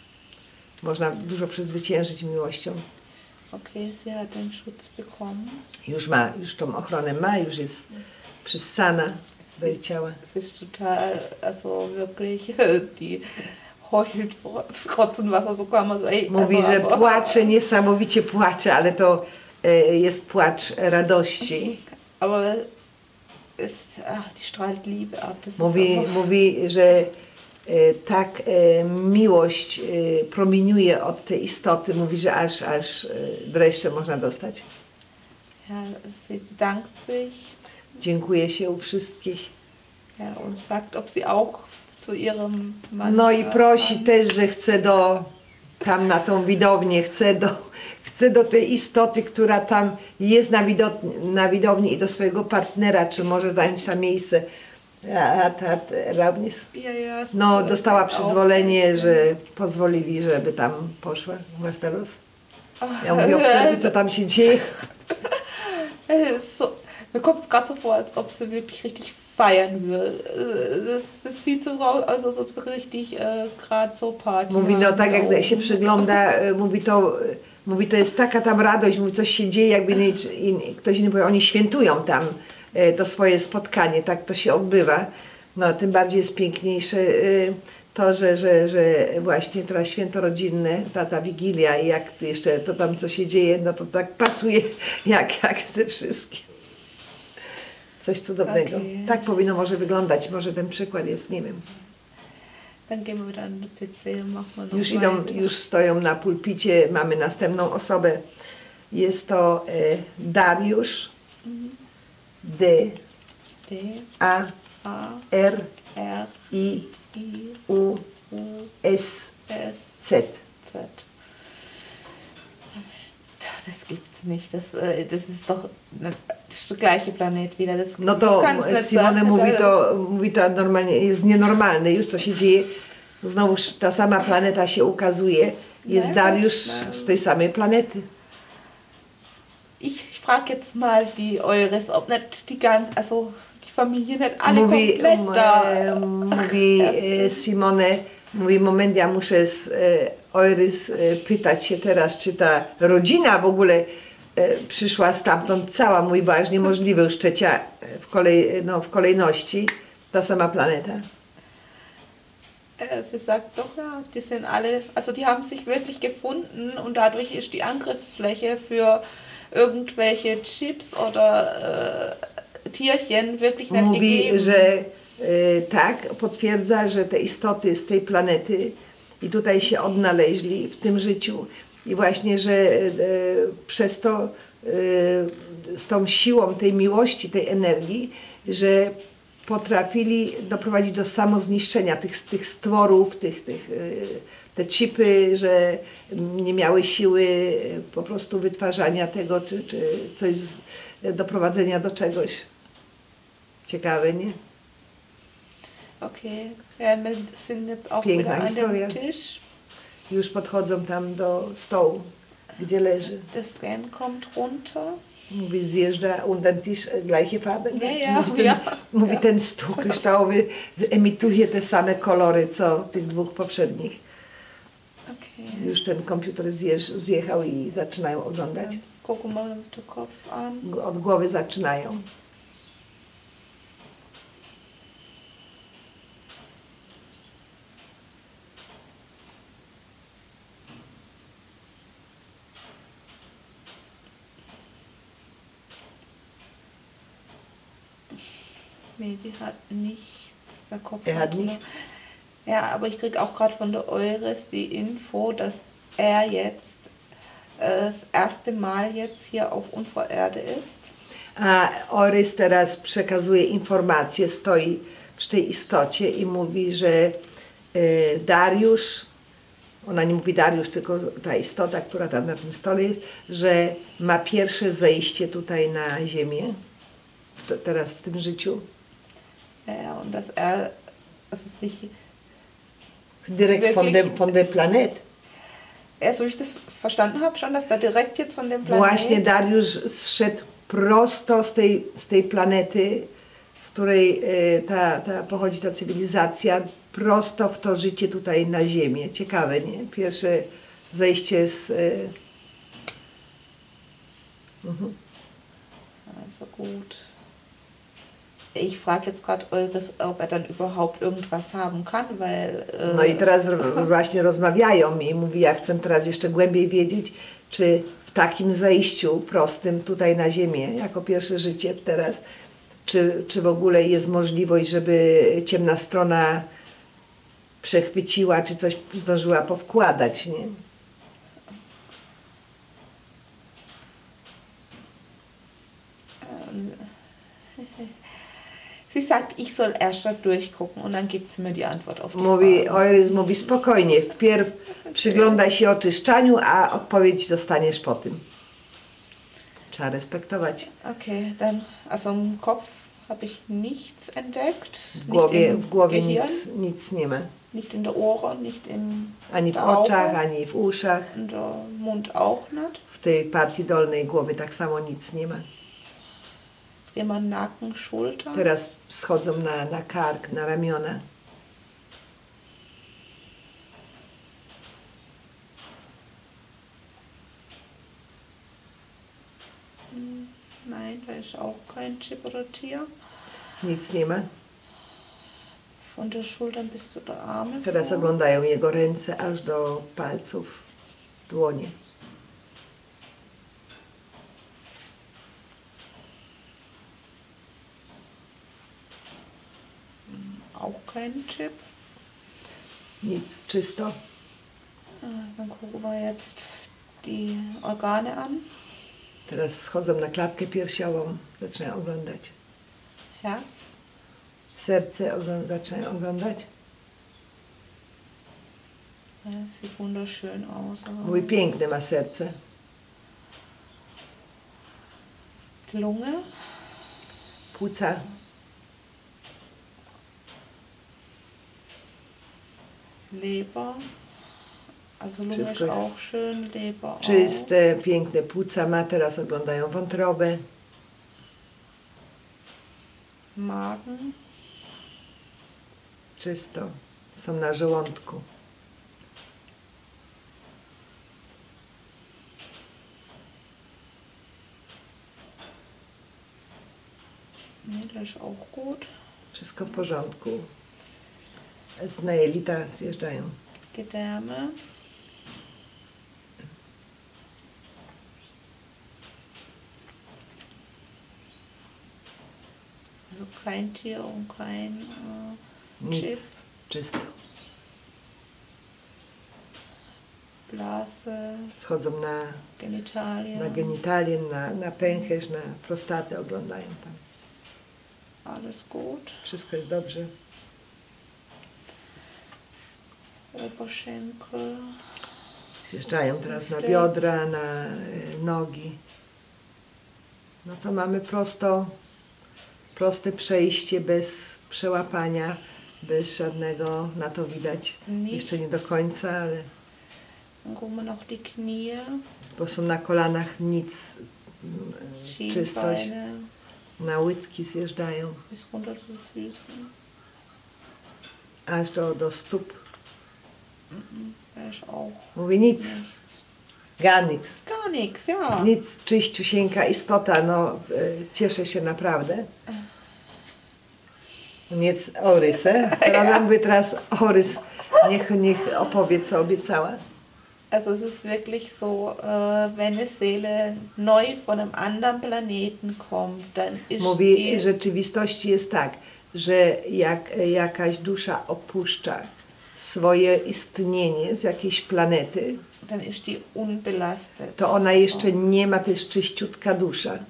Speaker 1: Można dużo przezwyciężyć miłością.
Speaker 2: Okay, sie hat den Schutz bekommen.
Speaker 1: Już ma, już tą ochronę ma, już jest przyssana do jej ciała.
Speaker 2: Es ist total, also wirklich, die heult vor Trotz Wasser, so kann man sagen.
Speaker 1: Mówi,
Speaker 2: also,
Speaker 1: że
Speaker 2: aber-
Speaker 1: płacze, niesamowicie płacze, ale to e, jest płacz radości.
Speaker 2: Aber es, ach, die strahlt Liebe ab. Das
Speaker 1: Mówi,
Speaker 2: ist einfach,
Speaker 1: mówi, że e, tak e, miłość e, promieniuje od tej istoty. Mówi, że aż, aż e, dreszcze można dostać.
Speaker 2: ja, sie bedankt sich,
Speaker 1: Dziękuję się u wszystkich.
Speaker 2: ja, und sagt, ob sie auch zu ihrem Mann.
Speaker 1: No i
Speaker 2: äh,
Speaker 1: prosi
Speaker 2: kann.
Speaker 1: też, że chce do, tam na tą widownię, chce do, chce do tej istoty, która tam jest na widowni, na widowni i do swojego partnera, czy może zająć tam miejsce. Hat, hat erlaubnis.
Speaker 2: Ja, ja, es
Speaker 1: No,
Speaker 2: ist
Speaker 1: dostała
Speaker 2: auch-
Speaker 1: przyzwolenie, że pozwolili, żeby tam poszła. Masteros. Ja mówię, obserwuj, co tam się dzieje.
Speaker 2: Es ist so, mir kommt es gerade so vor, als ob sie wirklich richtig feiern will. Äh, Das, das sieht so aus, als ob sie richtig äh, gerade so Party
Speaker 1: Mówi, no
Speaker 2: haben
Speaker 1: tak
Speaker 2: da
Speaker 1: jak się
Speaker 2: oben.
Speaker 1: przygląda, e, mówi to, e, mówi to jest taka tam radość, mówi coś się dzieje, jakby nie, in, ktoś inny powie, oni świętują tam e, to swoje spotkanie, tak to się odbywa. No tym bardziej jest piękniejsze e, to, że, że, że właśnie teraz święto rodzinne, ta, ta Wigilia i jak jeszcze to tam co się dzieje, no to tak pasuje jak, jak ze wszystkim. Coś cudownego.
Speaker 2: Okay.
Speaker 1: Tak powinno może wyglądać, może ten przykład jest, nie wiem.
Speaker 2: Dann gehen wir wieder an den P C und machen wir noch
Speaker 1: Już idą,
Speaker 2: weiter.
Speaker 1: już stoją na pulpicie, mamy następną osobę. Jest to e, Dariusz, D,
Speaker 2: D,
Speaker 1: A,
Speaker 2: A,
Speaker 1: R,
Speaker 2: R,
Speaker 1: I,
Speaker 2: I,
Speaker 1: U,
Speaker 2: U,
Speaker 1: S,
Speaker 2: S,
Speaker 1: Z.
Speaker 2: Z. Das gibt's nicht. Das, äh, das ist doch das ist der gleiche Planet wieder. Das,
Speaker 1: No
Speaker 2: das
Speaker 1: to
Speaker 2: kann's nicht
Speaker 1: Simone
Speaker 2: sein.
Speaker 1: mówi
Speaker 2: Das-
Speaker 1: to, mówi to normalnie, jest nienormalne już co się dzieje. Znowu ta sama planeta się ukazuje. Jest
Speaker 2: Nie,
Speaker 1: Dariusz
Speaker 2: no.
Speaker 1: z tej samej planety.
Speaker 2: Ich, ich frage jetzt mal die Eures, ob nicht die ganz, also die Familie nicht alle
Speaker 1: Mówi,
Speaker 2: komplett
Speaker 1: um,
Speaker 2: da.
Speaker 1: e, mówi e, Simone, mówi, moment, ja muszę z e, Oirys e, pytać się teraz, czy ta rodzina w ogóle e, przyszła stamtąd cała, mój Boże, niemożliwe, już trzecia w, kolej, no, w kolejności, ta sama planeta.
Speaker 2: Äh, Sie sagt doch, ja, die sind alle, also die haben sich wirklich gefunden und dadurch ist die Angriffsfläche für irgendwelche Chips oder äh, Tierchen wirklich nicht
Speaker 1: Mówi,
Speaker 2: gegeben.
Speaker 1: że e, tak, potwierdza, że te istoty z tej planety i tutaj się odnaleźli w tym życiu i właśnie, że e, przez to, e, z tą siłą tej miłości, tej energii, że potrafili doprowadzić do samozniszczenia tych, tych stworów, tych, tych, e, te chipy, że nie miały siły po prostu wytwarzania tego, czy, czy coś z, doprowadzenia do czegoś. Ciekawe, nie?
Speaker 2: Okay, ja, wir sind jetzt auch
Speaker 1: Piękna
Speaker 2: wieder an
Speaker 1: historia.
Speaker 2: dem Tisch.
Speaker 1: Już podchodzą tam do stołu, gdzie leży.
Speaker 2: Der Scan kommt runter.
Speaker 1: Mówi, zjeżdża unter den Tisch, gleiche Farbe.
Speaker 2: Ja, ja,
Speaker 1: mówi, ten,
Speaker 2: ja.
Speaker 1: mówi, ten stół kryształowy emituje te same kolory, co tych dwóch poprzednich.
Speaker 2: Okay.
Speaker 1: Już ten komputer zjeżdż, zjechał i zaczynają oglądać.
Speaker 2: Dann gucken wir uns den Kopf an.
Speaker 1: Od głowy zaczynają.
Speaker 2: Nee, die hat nichts. Der Kopf
Speaker 1: Er hat
Speaker 2: nur-
Speaker 1: nichts?
Speaker 2: Ja, aber ich kriege auch gerade von der Eures die Info, dass er jetzt äh, das erste Mal jetzt hier auf unserer Erde ist.
Speaker 1: A Orys teraz przekazuje informacje, stoi przy tej istocie i mówi, że e, Dariusz, ona nie mówi Dariusz, tylko ta istota, która tam na tym stole jest, że ma pierwsze zejście tutaj na ziemię, to, teraz w tym życiu.
Speaker 2: Ja, und dass er also sich,
Speaker 1: Direkt von dem, von dem Planet.
Speaker 2: ja, so wie ich das verstanden habe, schon, dass da direkt jetzt von dem Planet.
Speaker 1: Właśnie Dariusz zszedł prosto z tej, z tej planety, z której e, ta, ta pochodzi ta cywilizacja, prosto w to życie tutaj na Ziemię. Ciekawe, nie? Pierwsze zejście z... E, mhm.
Speaker 2: Also gut. Ich frage jetzt gerade Eures, ob er dann überhaupt irgendwas haben kann, weil... Äh,
Speaker 1: No i teraz ro- właśnie rozmawiają i mówi, ja chcę teraz jeszcze głębiej wiedzieć, czy w takim zejściu prostym tutaj na Ziemię, jako pierwsze życie teraz, czy, czy w ogóle jest możliwość, żeby ciemna strona przechwyciła, czy coś zdążyła powkładać, nie?
Speaker 2: ähm, Sie sagt, ich soll erst da durchgucken und dann gibt sie mir die Antwort auf die
Speaker 1: Mówi,
Speaker 2: Frage.
Speaker 1: Orys mówi spokojnie, wpierw przyglądaj się oczyszczaniu, a odpowiedź dostaniesz po tym. Trzeba respektować.
Speaker 2: Okay, dann, also im Kopf habe ich nichts entdeckt.
Speaker 1: W głowie,
Speaker 2: nicht im
Speaker 1: w głowie
Speaker 2: Gehirn,
Speaker 1: nic, nic nie ma.
Speaker 2: nicht in der Ohren, nicht im
Speaker 1: Ani w
Speaker 2: der Auge,
Speaker 1: oczach, ani w uszach.
Speaker 2: in der Mund auch nicht.
Speaker 1: W tej partii dolnej głowy tak samo nic nie ma.
Speaker 2: Jetzt gehen wir Nacken, Schulter.
Speaker 1: Teraz schodzą na, na kark, na ramiona.
Speaker 2: Nein, da ist auch kein Chip oder Tier.
Speaker 1: Nic nie ma.
Speaker 2: Von der Schulter bis zu der Arme.
Speaker 1: Teraz
Speaker 2: vor.
Speaker 1: oglądają jego ręce aż do palców, dłonie.
Speaker 2: Auch kein Chip.
Speaker 1: Nic, czysto.
Speaker 2: Äh, Dann gucken wir jetzt die Organe an.
Speaker 1: Teraz schodzą na klatkę piersiową, zaczynają oglądać.
Speaker 2: Herz.
Speaker 1: Serce ogląd- zaczynają oglądać.
Speaker 2: Ja, sieht wunderschön aus. aber-
Speaker 1: Mówi, piękne ma serce.
Speaker 2: Lunge.
Speaker 1: Płuca,
Speaker 2: Leber. Also Lunge ist
Speaker 1: Wszystko jest
Speaker 2: auch schön, Leber auch.
Speaker 1: czyste, piękne płuca ma. Teraz oglądają wątrobę.
Speaker 2: Magen.
Speaker 1: Czysto. Są na żołądku.
Speaker 2: Nee, das ist auch gut.
Speaker 1: Wszystko w porządku. Z na jelita zjeżdżają.
Speaker 2: Gedärme. Also kein Tier und kein äh, Chip.
Speaker 1: Nic, czysto.
Speaker 2: Blase,
Speaker 1: Schodzą na,
Speaker 2: Genitalien.
Speaker 1: na genitalie, na, na pęcherz, na prostatę, oglądają tam.
Speaker 2: Alles gut.
Speaker 1: Wszystko jest dobrze.
Speaker 2: Oberschenkel.
Speaker 1: Zjeżdżają teraz na biodra, na y, nogi. No to mamy prosto, proste przejście bez przełapania, bez żadnego, na to widać.
Speaker 2: Nic.
Speaker 1: Jeszcze nie do końca, ale
Speaker 2: Dann gucken wir noch die Knie,
Speaker 1: bo są na kolanach nic, y, czystość.
Speaker 2: Schienbeine
Speaker 1: Na łydki zjeżdżają,
Speaker 2: bis runter zu den Füßen.
Speaker 1: aż do, do stóp.
Speaker 2: Mhm. Da ist auch
Speaker 1: Mówi nic,
Speaker 2: nichts.
Speaker 1: gar nichts.
Speaker 2: Gar nichts, ja.
Speaker 1: Nic, czyściusieńka istota, no y, cieszę się naprawdę. Nic Orys, e? Teraz nam by teraz Orys, niech, niech opowie, co obiecała.
Speaker 2: Also es ist wirklich so, äh, wenn eine Seele neu von einem anderen Planeten kommt, dann ist
Speaker 1: Mówi,
Speaker 2: die,
Speaker 1: w rzeczywistości jest tak, że jak jakaś dusza opuszcza swoje istnienie z jakiejś planety,
Speaker 2: dann ist die unbelastet.
Speaker 1: to ona
Speaker 2: Also,
Speaker 1: jeszcze nie ma, to jest czyściutka dusza.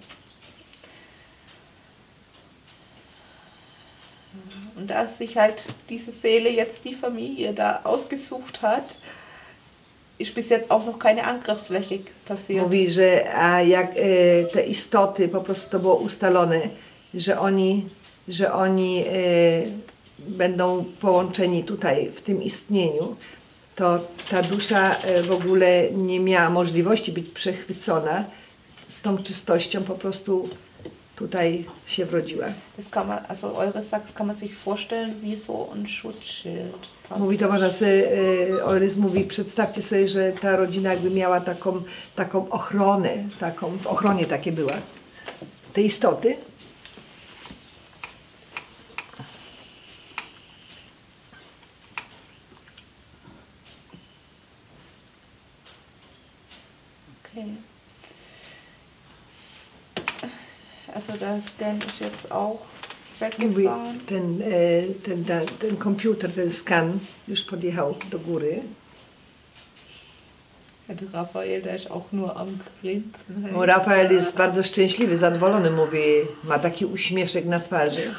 Speaker 2: und da sich halt diese Seele jetzt die Familie da ausgesucht hat, ist bis jetzt auch noch keine Angriffsfläche passiert.
Speaker 1: Mówi, że a jak e, te istoty, po prostu to było ustalone, że oni, że oni e, będą połączeni tutaj w tym istnieniu, to ta dusza e, w ogóle nie miała możliwości być przechwycona z tą czystością, po prostu tutaj się wrodziła.
Speaker 2: Das kann man, also eures Sachs kann man sich vorstellen wie so ein Schutzschild.
Speaker 1: Mówi to można sobie, e, Orys mówi, przedstawcie sobie, że ta rodzina jakby miała taką, taką ochronę, taką, w ochronie takie była. Te istoty.
Speaker 2: Okay. Also der Scan ist jetzt auch
Speaker 1: Mówi,
Speaker 2: weggefahren.
Speaker 1: ten, e, ten, ten, ten komputer, ten skan już podjechał do góry.
Speaker 2: Der Raphael, der ist auch nur am Grinsen.
Speaker 1: O, Rafael jest bardzo szczęśliwy, zadowolony, mówi, ma taki uśmieszek na twarzy.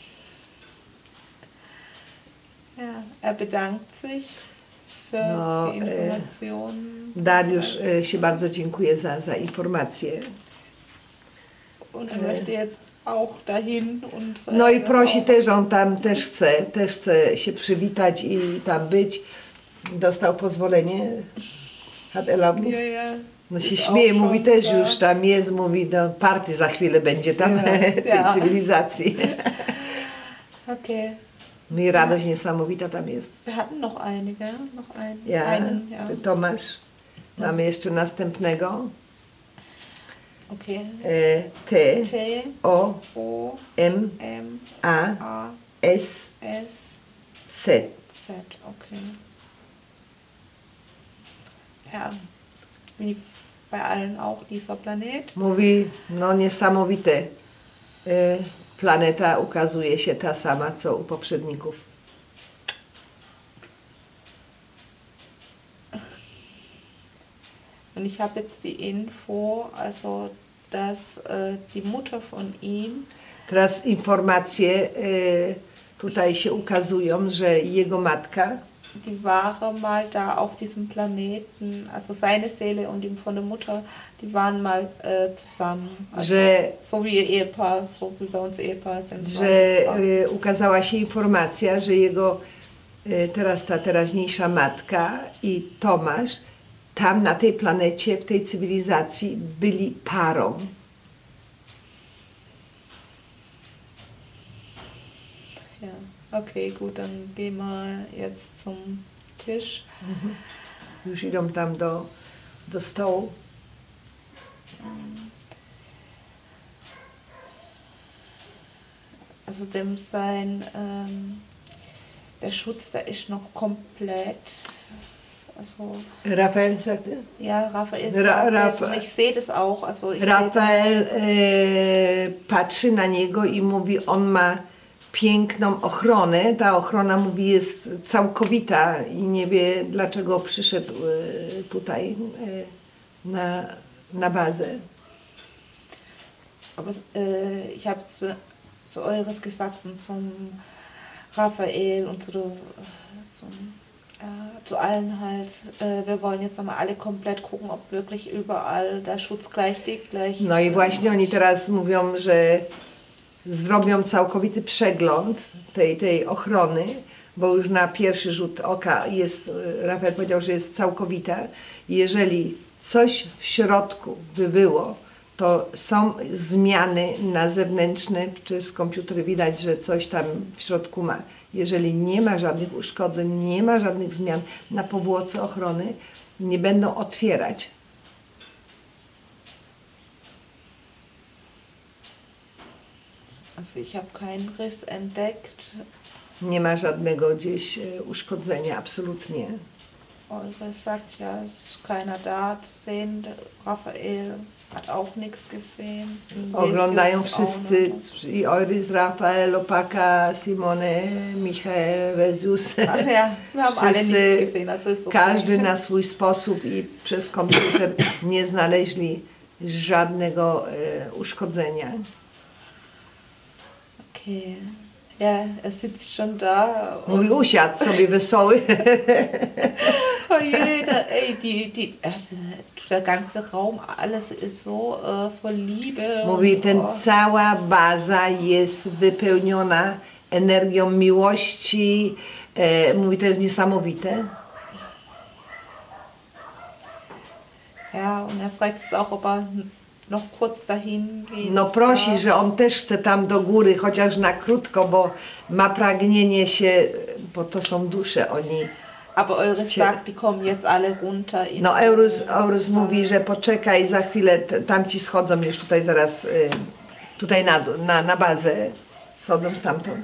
Speaker 2: Ja, er bedankt sich für
Speaker 1: No,
Speaker 2: die
Speaker 1: e,
Speaker 2: Informationen.
Speaker 1: Dariusz e, się bardzo dziękuję za, za informację.
Speaker 2: Und er möchte jetzt auch dahin und
Speaker 1: No i
Speaker 2: das
Speaker 1: prosi
Speaker 2: auch.
Speaker 1: też, on tam też chce, też chce się przywitać i tam być. Dostał pozwolenie. Hat erlaubnis.
Speaker 2: Ja, ja.
Speaker 1: No się
Speaker 2: Ist
Speaker 1: śmieje,
Speaker 2: auch
Speaker 1: mówi
Speaker 2: schon
Speaker 1: też
Speaker 2: da.
Speaker 1: już tam jest, mówi, no party za chwilę będzie tam,
Speaker 2: Ja,
Speaker 1: tej
Speaker 2: ja.
Speaker 1: cywilizacji.
Speaker 2: Okay.
Speaker 1: No i radość niesamowita tam jest.
Speaker 2: Wir hatten noch einige, noch ein,
Speaker 1: Ja,
Speaker 2: einen, ja.
Speaker 1: Tomasz. Mamy jeszcze następnego.
Speaker 2: Okay.
Speaker 1: E, T,
Speaker 2: T,
Speaker 1: O,
Speaker 2: O,
Speaker 1: M,
Speaker 2: M,
Speaker 1: A,
Speaker 2: A,
Speaker 1: S,
Speaker 2: S,
Speaker 1: C.
Speaker 2: Z, okay. Ja, wie bei allen auch dieser Planet.
Speaker 1: Mówi, no niesamowite. E, planeta ukazuje się ta sama, co u poprzedników.
Speaker 2: Und ich habe jetzt die Info, also dass äh, die Mutter von ihm,
Speaker 1: Teraz informacje e, tutaj się ukazują, że jego matka,
Speaker 2: die waren mal da auf diesem Planeten, also seine Seele und ihm von der Mutter, die waren mal äh, zusammen. Also,
Speaker 1: że,
Speaker 2: so wie ihr Ehepaar, so wie bei uns Ehepaar sind. sie waren
Speaker 1: że
Speaker 2: zusammen.
Speaker 1: e, ukazała się informacja, że jego e, teraz ta teraźniejsza matka i Tomasz tam na tej planecie, w tej cywilizacji byli parą.
Speaker 2: Ja, okay, gut, dann gehen wir jetzt zum Tisch.
Speaker 1: Już idą tam do, do stołu.
Speaker 2: Also dem sein, ähm, der Schutz, der ist noch komplett, also
Speaker 1: Rafael sagte.
Speaker 2: ja, Raphael
Speaker 1: Ra-
Speaker 2: sagt
Speaker 1: Raf-
Speaker 2: das und ich sehe das auch. Also ich sehe
Speaker 1: Rafael e, patrzy na niego i mówi, on ma piękną ochronę. Ta ochrona, mówi, jest całkowita i nie wie, dlaczego przyszedł e, tutaj e, na, na bazę.
Speaker 2: aber äh, ich habe zu, zu Eures gesagt und zum Raphael und zu, der- zum, äh, zu allen halt, äh, wir wollen jetzt nochmal alle komplett gucken, ob wirklich überall der Schutz gleich liegt. Gleich,
Speaker 1: No i właśnie oni teraz mówią, że zrobią całkowity przegląd tej, tej ochrony, bo już na pierwszy rzut oka jest, Rafael powiedział, że jest całkowita. Jeżeli coś w środku by było, to są zmiany na zewnętrzne, czy z komputera widać, że coś tam w środku ma. Jeżeli nie ma żadnych uszkodzeń, nie ma żadnych zmian na powłoce ochrony, nie będą otwierać.
Speaker 2: Also ich habe keinen Riss entdeckt.
Speaker 1: Nie ma żadnego gdzieś e, uszkodzenia, absolutnie.
Speaker 2: Olga sagt ja, es ist keiner da zu sehen. Raphael hat auch nichts gesehen.
Speaker 1: Oglądają
Speaker 2: Vezio auch
Speaker 1: wszyscy,
Speaker 2: noch.
Speaker 1: i Oris, Rafael, Opaka, Simone, Michael, Vezius.
Speaker 2: Ach ja, wir haben alle
Speaker 1: Wszyscy,
Speaker 2: nichts gesehen, also ist okay.
Speaker 1: każdy na swój sposób i przez komputer nie znaleźli żadnego e, uszkodzenia.
Speaker 2: Okay. Ja, er sitzt schon da.
Speaker 1: Mówi, usiadł sobie wesoły.
Speaker 2: Oh je, da, ey, die, die, äh, der ganze Raum, alles ist so äh, voll Liebe.
Speaker 1: Mówi,
Speaker 2: und,
Speaker 1: ten
Speaker 2: oh,
Speaker 1: cała baza jest wypełniona energią miłości. E, mówi, to jest niesamowite.
Speaker 2: ja, und er fragt jetzt auch, ob er noch kurz dahin geht.
Speaker 1: No prosi,
Speaker 2: darf.
Speaker 1: że on też chce tam do góry, chociaż na krótko, bo ma pragnienie się, bo to są dusze, oni...
Speaker 2: Aber Euris
Speaker 1: Cie-
Speaker 2: sagt, die kommen jetzt alle runter. In
Speaker 1: No Eurus,
Speaker 2: äh,
Speaker 1: Eurus
Speaker 2: Saal.
Speaker 1: mówi, że poczekaj, za chwilę t- tamci schodzą już tutaj zaraz, y, tutaj na, dół, na, na bazę, schodzą stamtąd.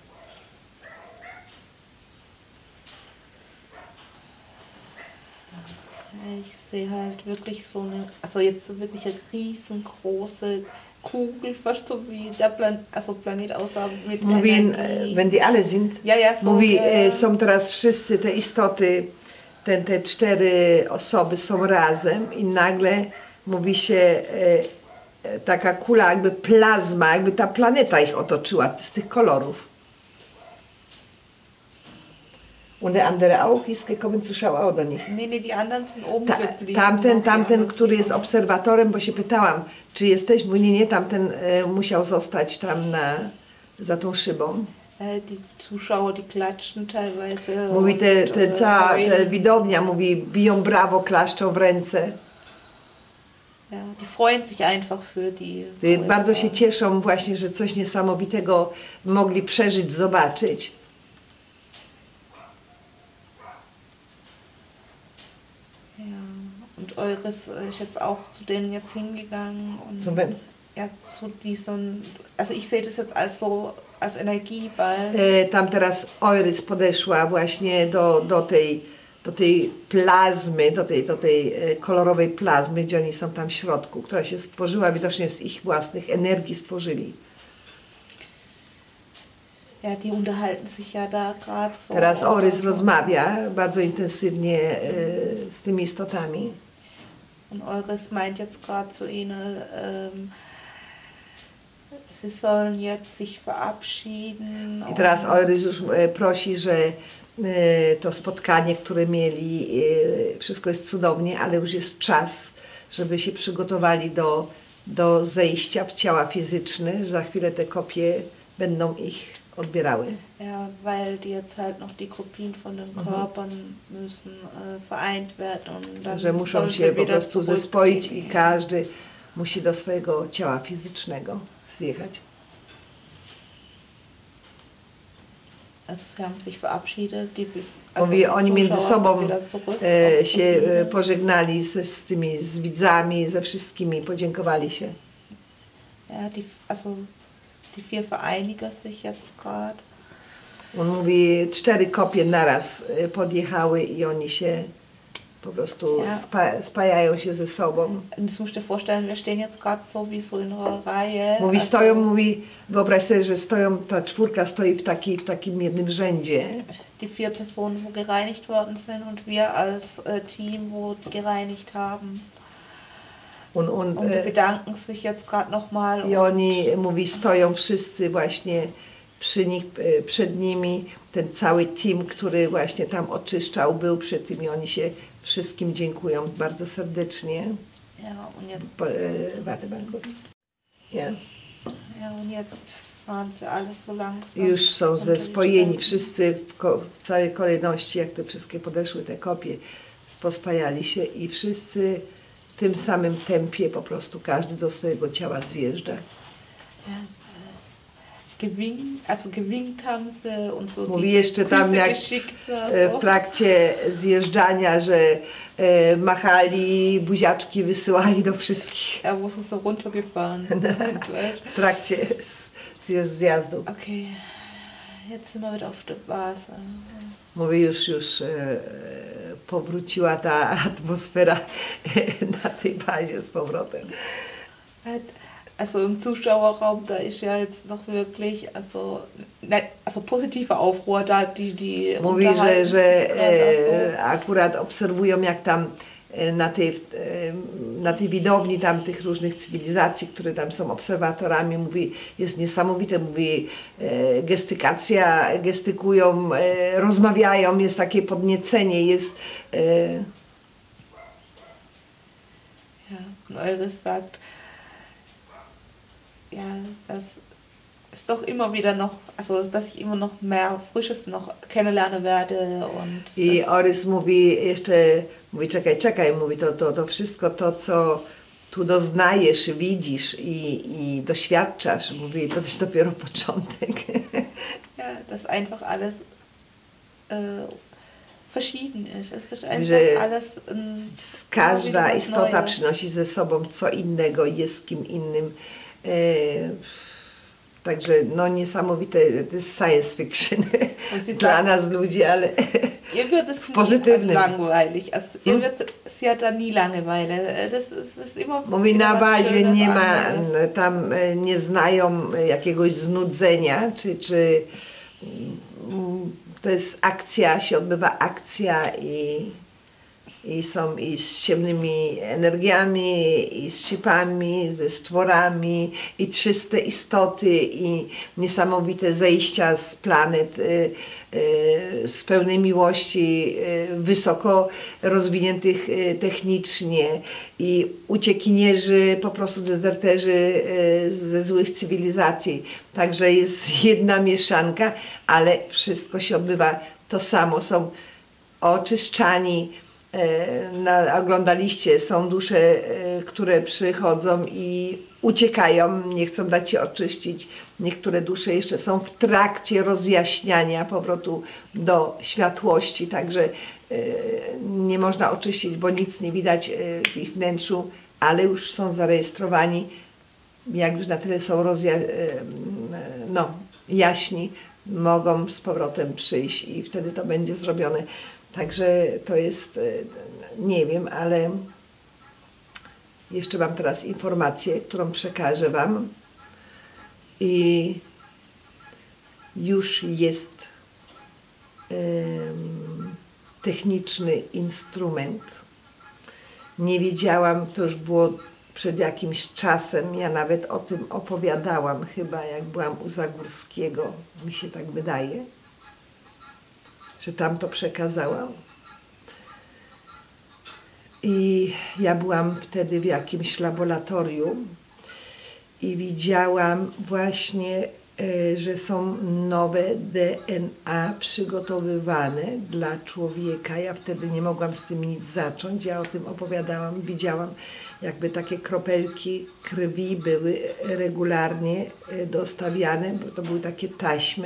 Speaker 2: Ich sehe halt wirklich so eine, also jetzt so wirklich eine riesengroße Kugel, fast so wie der Plan, also Planet aussah mit
Speaker 1: Mówi, e,
Speaker 2: Energie.
Speaker 1: wenn die alle sind,
Speaker 2: Ja, ja, so,
Speaker 1: mówi,
Speaker 2: äh,
Speaker 1: e, są teraz wszyscy te istoty, te, te cztery osoby są razem i nagle mówi się e, e, taka kula, jakby plazma, jakby ta planeta ich otoczyła z tych kolorów. Und der andere auch ist gekommen zu schauen do nich.
Speaker 2: Nee, nee, die anderen sind oben
Speaker 1: Ta,
Speaker 2: geblieben.
Speaker 1: tamten,
Speaker 2: noch die
Speaker 1: tamten,
Speaker 2: anderen
Speaker 1: który
Speaker 2: sind
Speaker 1: jest
Speaker 2: gekommen.
Speaker 1: obserwatorem, bo się pytałam, czy jesteś, mówi, nie, nie, tamten e, musiał zostać tam na, za tą szybą.
Speaker 2: Äh, Die Zuschauer, die klatschen teilweise.
Speaker 1: Mówi, te,
Speaker 2: und,
Speaker 1: te,
Speaker 2: äh,
Speaker 1: cała te
Speaker 2: heulen.
Speaker 1: widownia, mówi, biją brawo, klaszczą w ręce.
Speaker 2: Ja, die freuen sich einfach für die.
Speaker 1: Y,
Speaker 2: Häuser.
Speaker 1: Bardzo się cieszą właśnie, że coś niesamowitego mogli przeżyć, zobaczyć.
Speaker 2: Ja, und Euris ist jetzt auch zu denen jetzt hingegangen und
Speaker 1: Zum Ben.
Speaker 2: ja, zu diesen, also ich sehe das jetzt als so, als Energieball.
Speaker 1: E, Tam teraz Oirys podeszła właśnie do, do, tej, do tej plazmy, do tej, do tej e, kolorowej plazmy, gdzie oni są tam w środku, która się stworzyła, widocznie z ich własnych energii stworzyli.
Speaker 2: Ja, die unterhalten sich ja da gerade so.
Speaker 1: Teraz Oirys
Speaker 2: Also-
Speaker 1: rozmawia bardzo intensywnie e, z tymi istotami.
Speaker 2: Und Euris meint jetzt gerade zu ihnen, ähm, sie sollen jetzt sich verabschieden.
Speaker 1: I teraz
Speaker 2: und-
Speaker 1: Oirys już e, prosi, że e, to spotkanie, które mieli, e, wszystko jest cudownie, ale już jest czas, żeby się przygotowali do, do zejścia w ciała fizyczne, że za chwilę te kopie będą ich odbierały.
Speaker 2: Ja, weil die jetzt halt noch die Kopien von den Körpern müssen äh, vereint werden und dann
Speaker 1: Że muszą
Speaker 2: sollen
Speaker 1: się
Speaker 2: sie
Speaker 1: po
Speaker 2: wieder
Speaker 1: prostu zespoić i
Speaker 2: zurückgehen.
Speaker 1: każdy musi do swojego ciała fizycznego zjechać.
Speaker 2: Also sie haben sich verabschiedet. Die, also
Speaker 1: Mówi,
Speaker 2: die
Speaker 1: oni między
Speaker 2: Zuschauer
Speaker 1: sobą
Speaker 2: sind wieder zurück
Speaker 1: e,
Speaker 2: auf die
Speaker 1: się e,
Speaker 2: Bühne.
Speaker 1: pożegnali z, z tymi z widzami, ze wszystkimi, podziękowali się.
Speaker 2: Ja, die, also die vier vereinigen sich jetzt gerade.
Speaker 1: On mówi, cztery kopie naraz e, podjechały i oni się po prostu
Speaker 2: Ja.
Speaker 1: spa, spajają się ze sobą.
Speaker 2: Und das musst du dir vorstellen, wir stehen jetzt gerade so wie so in einer Reihe.
Speaker 1: Mówi,
Speaker 2: also
Speaker 1: stoją, mówi, wyobraź sobie, że stoją, ta czwórka stoi w, taki, w takim jednym rzędzie.
Speaker 2: die vier Personen, wo gereinigt worden sind und wir als äh, Team, wo gereinigt haben.
Speaker 1: On, on,
Speaker 2: Und die
Speaker 1: e,
Speaker 2: bedanken sich jetzt gerade nochmal.
Speaker 1: I oni, mówi, stoją wszyscy właśnie przy nich, e, przed nimi, ten cały team, który właśnie tam oczyszczał, był przy tym i oni się wszystkim dziękują bardzo serdecznie.
Speaker 2: Ja, und jetzt,
Speaker 1: Po- e, Warte mal kurz. Ja.
Speaker 2: ja, und jetzt fahren sie alle so langsam.
Speaker 1: I już są
Speaker 2: unter die
Speaker 1: zespojeni
Speaker 2: Treppen.
Speaker 1: wszyscy w, ko- w całej kolejności, jak te wszystkie podeszły te kopie, pospajali się i wszyscy w tym samym tempie po prostu każdy do swojego ciała zjeżdża.
Speaker 2: Ja, gewinkt, also gewinkt haben sie und so
Speaker 1: Mówi
Speaker 2: diese
Speaker 1: jeszcze tam
Speaker 2: Grüße
Speaker 1: jak
Speaker 2: geschickt.
Speaker 1: e,
Speaker 2: so.
Speaker 1: w trakcie zjeżdżania, że e, machali, buziaczki wysyłali do wszystkich
Speaker 2: Ja, wo sie so runtergefahren sind. weißt.
Speaker 1: w trakcie z- zje- zjazdu.
Speaker 2: Okay, jetzt sind wir wieder auf der Basis.
Speaker 1: Mówi już, już e, powróciła ta atmosfera na tej bazie z powrotem.
Speaker 2: Also im Zuschauerraum, da ist ja jetzt noch wirklich also, also positiver Aufruhr da, die, die
Speaker 1: Mówi, że, że e, akurat obserwują, jak tam na tej, na tej widowni tam tych różnych cywilizacji, które tam są obserwatorami, mówi, jest niesamowite, mówi, e, gestykacja, gestykują, e, rozmawiają, jest takie podniecenie, jest... E...
Speaker 2: Ja, Eures sagt, ja, dass es doch immer wieder noch, also dass ich immer noch mehr Frisches noch kennenlernen werde. Und
Speaker 1: I Orys mówi jeszcze, mówi czekaj, czekaj, mówi to, to, to wszystko to, co tu doznajesz, widzisz i, i doświadczasz, mówi, to jest dopiero początek.
Speaker 2: Ja, dass einfach alles äh, verschieden ist. Es ist einfach
Speaker 1: że
Speaker 2: alles ein,
Speaker 1: każda istota przynosi ze sobą co innego, jest kim innym. E, Także no niesamowite, to jest science fiction dla nas ludzi, ale
Speaker 2: ihr wird es
Speaker 1: w pozytywnym.
Speaker 2: Langweilig. Also, ihr wird, sie hat da nie Langeweile. Das ist, das ist immer
Speaker 1: mówi, na bazie nie ma,
Speaker 2: anderes.
Speaker 1: tam nie znają jakiegoś znudzenia, czy, czy to jest akcja, się odbywa akcja i I są i z ciemnymi energiami, i z szipami, ze stworami, i czyste istoty, i niesamowite zejścia z planet y, y, z pełnej miłości, y, wysoko rozwiniętych y, technicznie, i uciekinierzy, po prostu dezerterzy y, ze złych cywilizacji. Także jest jedna mieszanka, ale wszystko się odbywa to samo. Są oczyszczani. Na, oglądaliście, są dusze, które przychodzą i uciekają, nie chcą dać się oczyścić. Niektóre dusze jeszcze są w trakcie rozjaśniania, powrotu do światłości, także nie można oczyścić, bo nic nie widać w ich wnętrzu, ale już są zarejestrowani, jak już na tyle są rozja no, jaśni, mogą z powrotem przyjść i wtedy to będzie zrobione. Także to jest, nie wiem, ale jeszcze mam teraz informację, którą przekażę Wam. I już jest um, techniczny instrument. Nie wiedziałam, to już było przed jakimś czasem, ja nawet o tym opowiadałam chyba, jak byłam u Zagórskiego, mi się tak wydaje, że tam to przekazałam. I ja byłam wtedy w jakimś laboratorium i widziałam właśnie, że są nowe D N A przygotowywane dla człowieka. Ja wtedy nie mogłam z tym nic zacząć. Ja o tym opowiadałam, widziałam, jakby takie kropelki krwi były regularnie dostawiane, bo to były takie taśmy.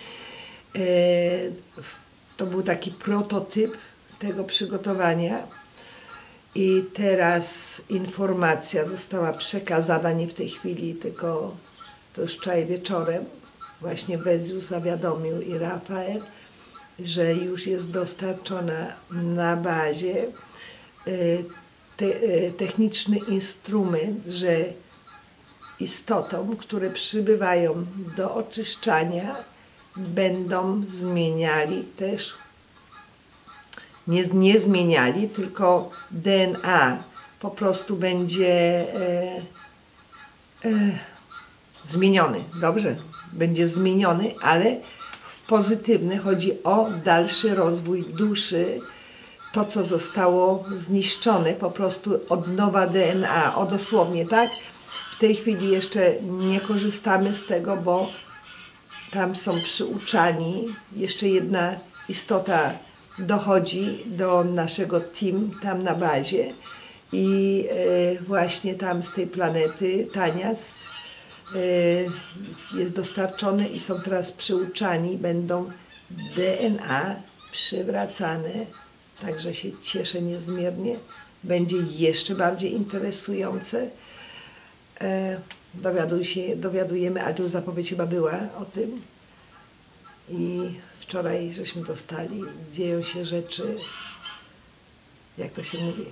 Speaker 1: To był taki prototyp tego przygotowania i teraz informacja została przekazana, nie w tej chwili, tylko to już wczoraj wieczorem. Właśnie Weziu zawiadomił i Rafael, że już jest dostarczona na bazie te, techniczny instrument, że istotom, które przybywają do oczyszczania, będą zmieniali też, nie, nie zmieniali, tylko D N A po prostu będzie e, e, zmieniony, dobrze, będzie zmieniony, ale w pozytywny, chodzi o dalszy rozwój duszy, to co zostało zniszczone, po prostu od nowa D N A, o dosłownie, tak? W tej chwili jeszcze nie korzystamy z tego, bo tam są przyuczani, jeszcze jedna istota dochodzi do naszego team tam na bazie i e, właśnie tam z tej planety Tanias e, jest dostarczony i są teraz przyuczani, będą D N A przywracane, także się cieszę niezmiernie, będzie jeszcze bardziej interesujące. E, dowiaduj się, dowiadujemy, ale to już zapowiedź chyba była o tym i wczoraj żeśmy dostali, dzieją się rzeczy jak to się mówi.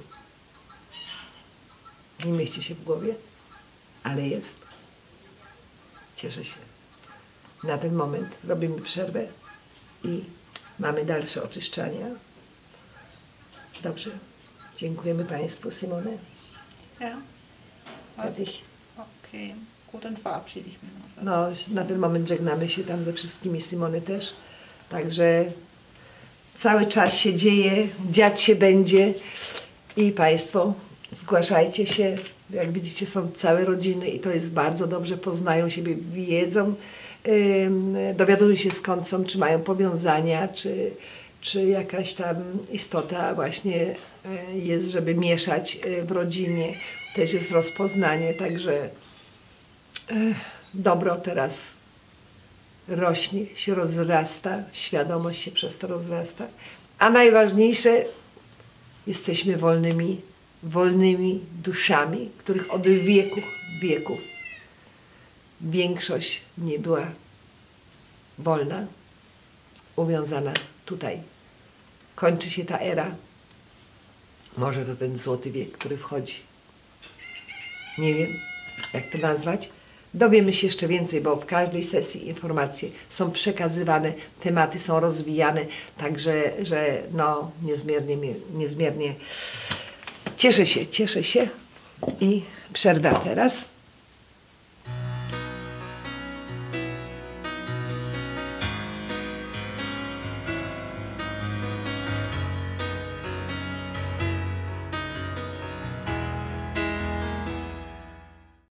Speaker 1: Nie mieści się w głowie, ale jest. Cieszę się. Na ten moment robimy przerwę i mamy dalsze oczyszczania. Dobrze. Dziękujemy Państwu, Simone.
Speaker 2: Ja.
Speaker 1: Za
Speaker 2: Also,
Speaker 1: dich.
Speaker 2: okay, gut, dann verabschiede ich mich noch.
Speaker 1: No, na ten moment żegnamy się tam ze wszystkimi, Simony też. Także cały czas się dzieje, dziać się będzie i Państwo zgłaszajcie się. Jak widzicie, są całe rodziny i to jest bardzo dobrze, poznają siebie, wiedzą, yy, dowiadują się skąd są, czy mają powiązania, czy, czy jakaś tam istota właśnie yy, jest, żeby mieszać yy, w rodzinie. Też jest rozpoznanie, także yy, dobro teraz rośnie, się rozrasta, świadomość się przez to rozrasta, a najważniejsze, jesteśmy wolnymi, wolnymi duszami, których od wieków, wieków większość nie była wolna, uwiązana tutaj. Kończy się ta era, może to ten złoty wiek, który wchodzi. Nie wiem, jak to nazwać. Dowiemy się jeszcze więcej, bo w każdej sesji informacje są przekazywane, tematy są rozwijane, także że no, niezmiernie, niezmiernie cieszę się, cieszę się i przerwa teraz.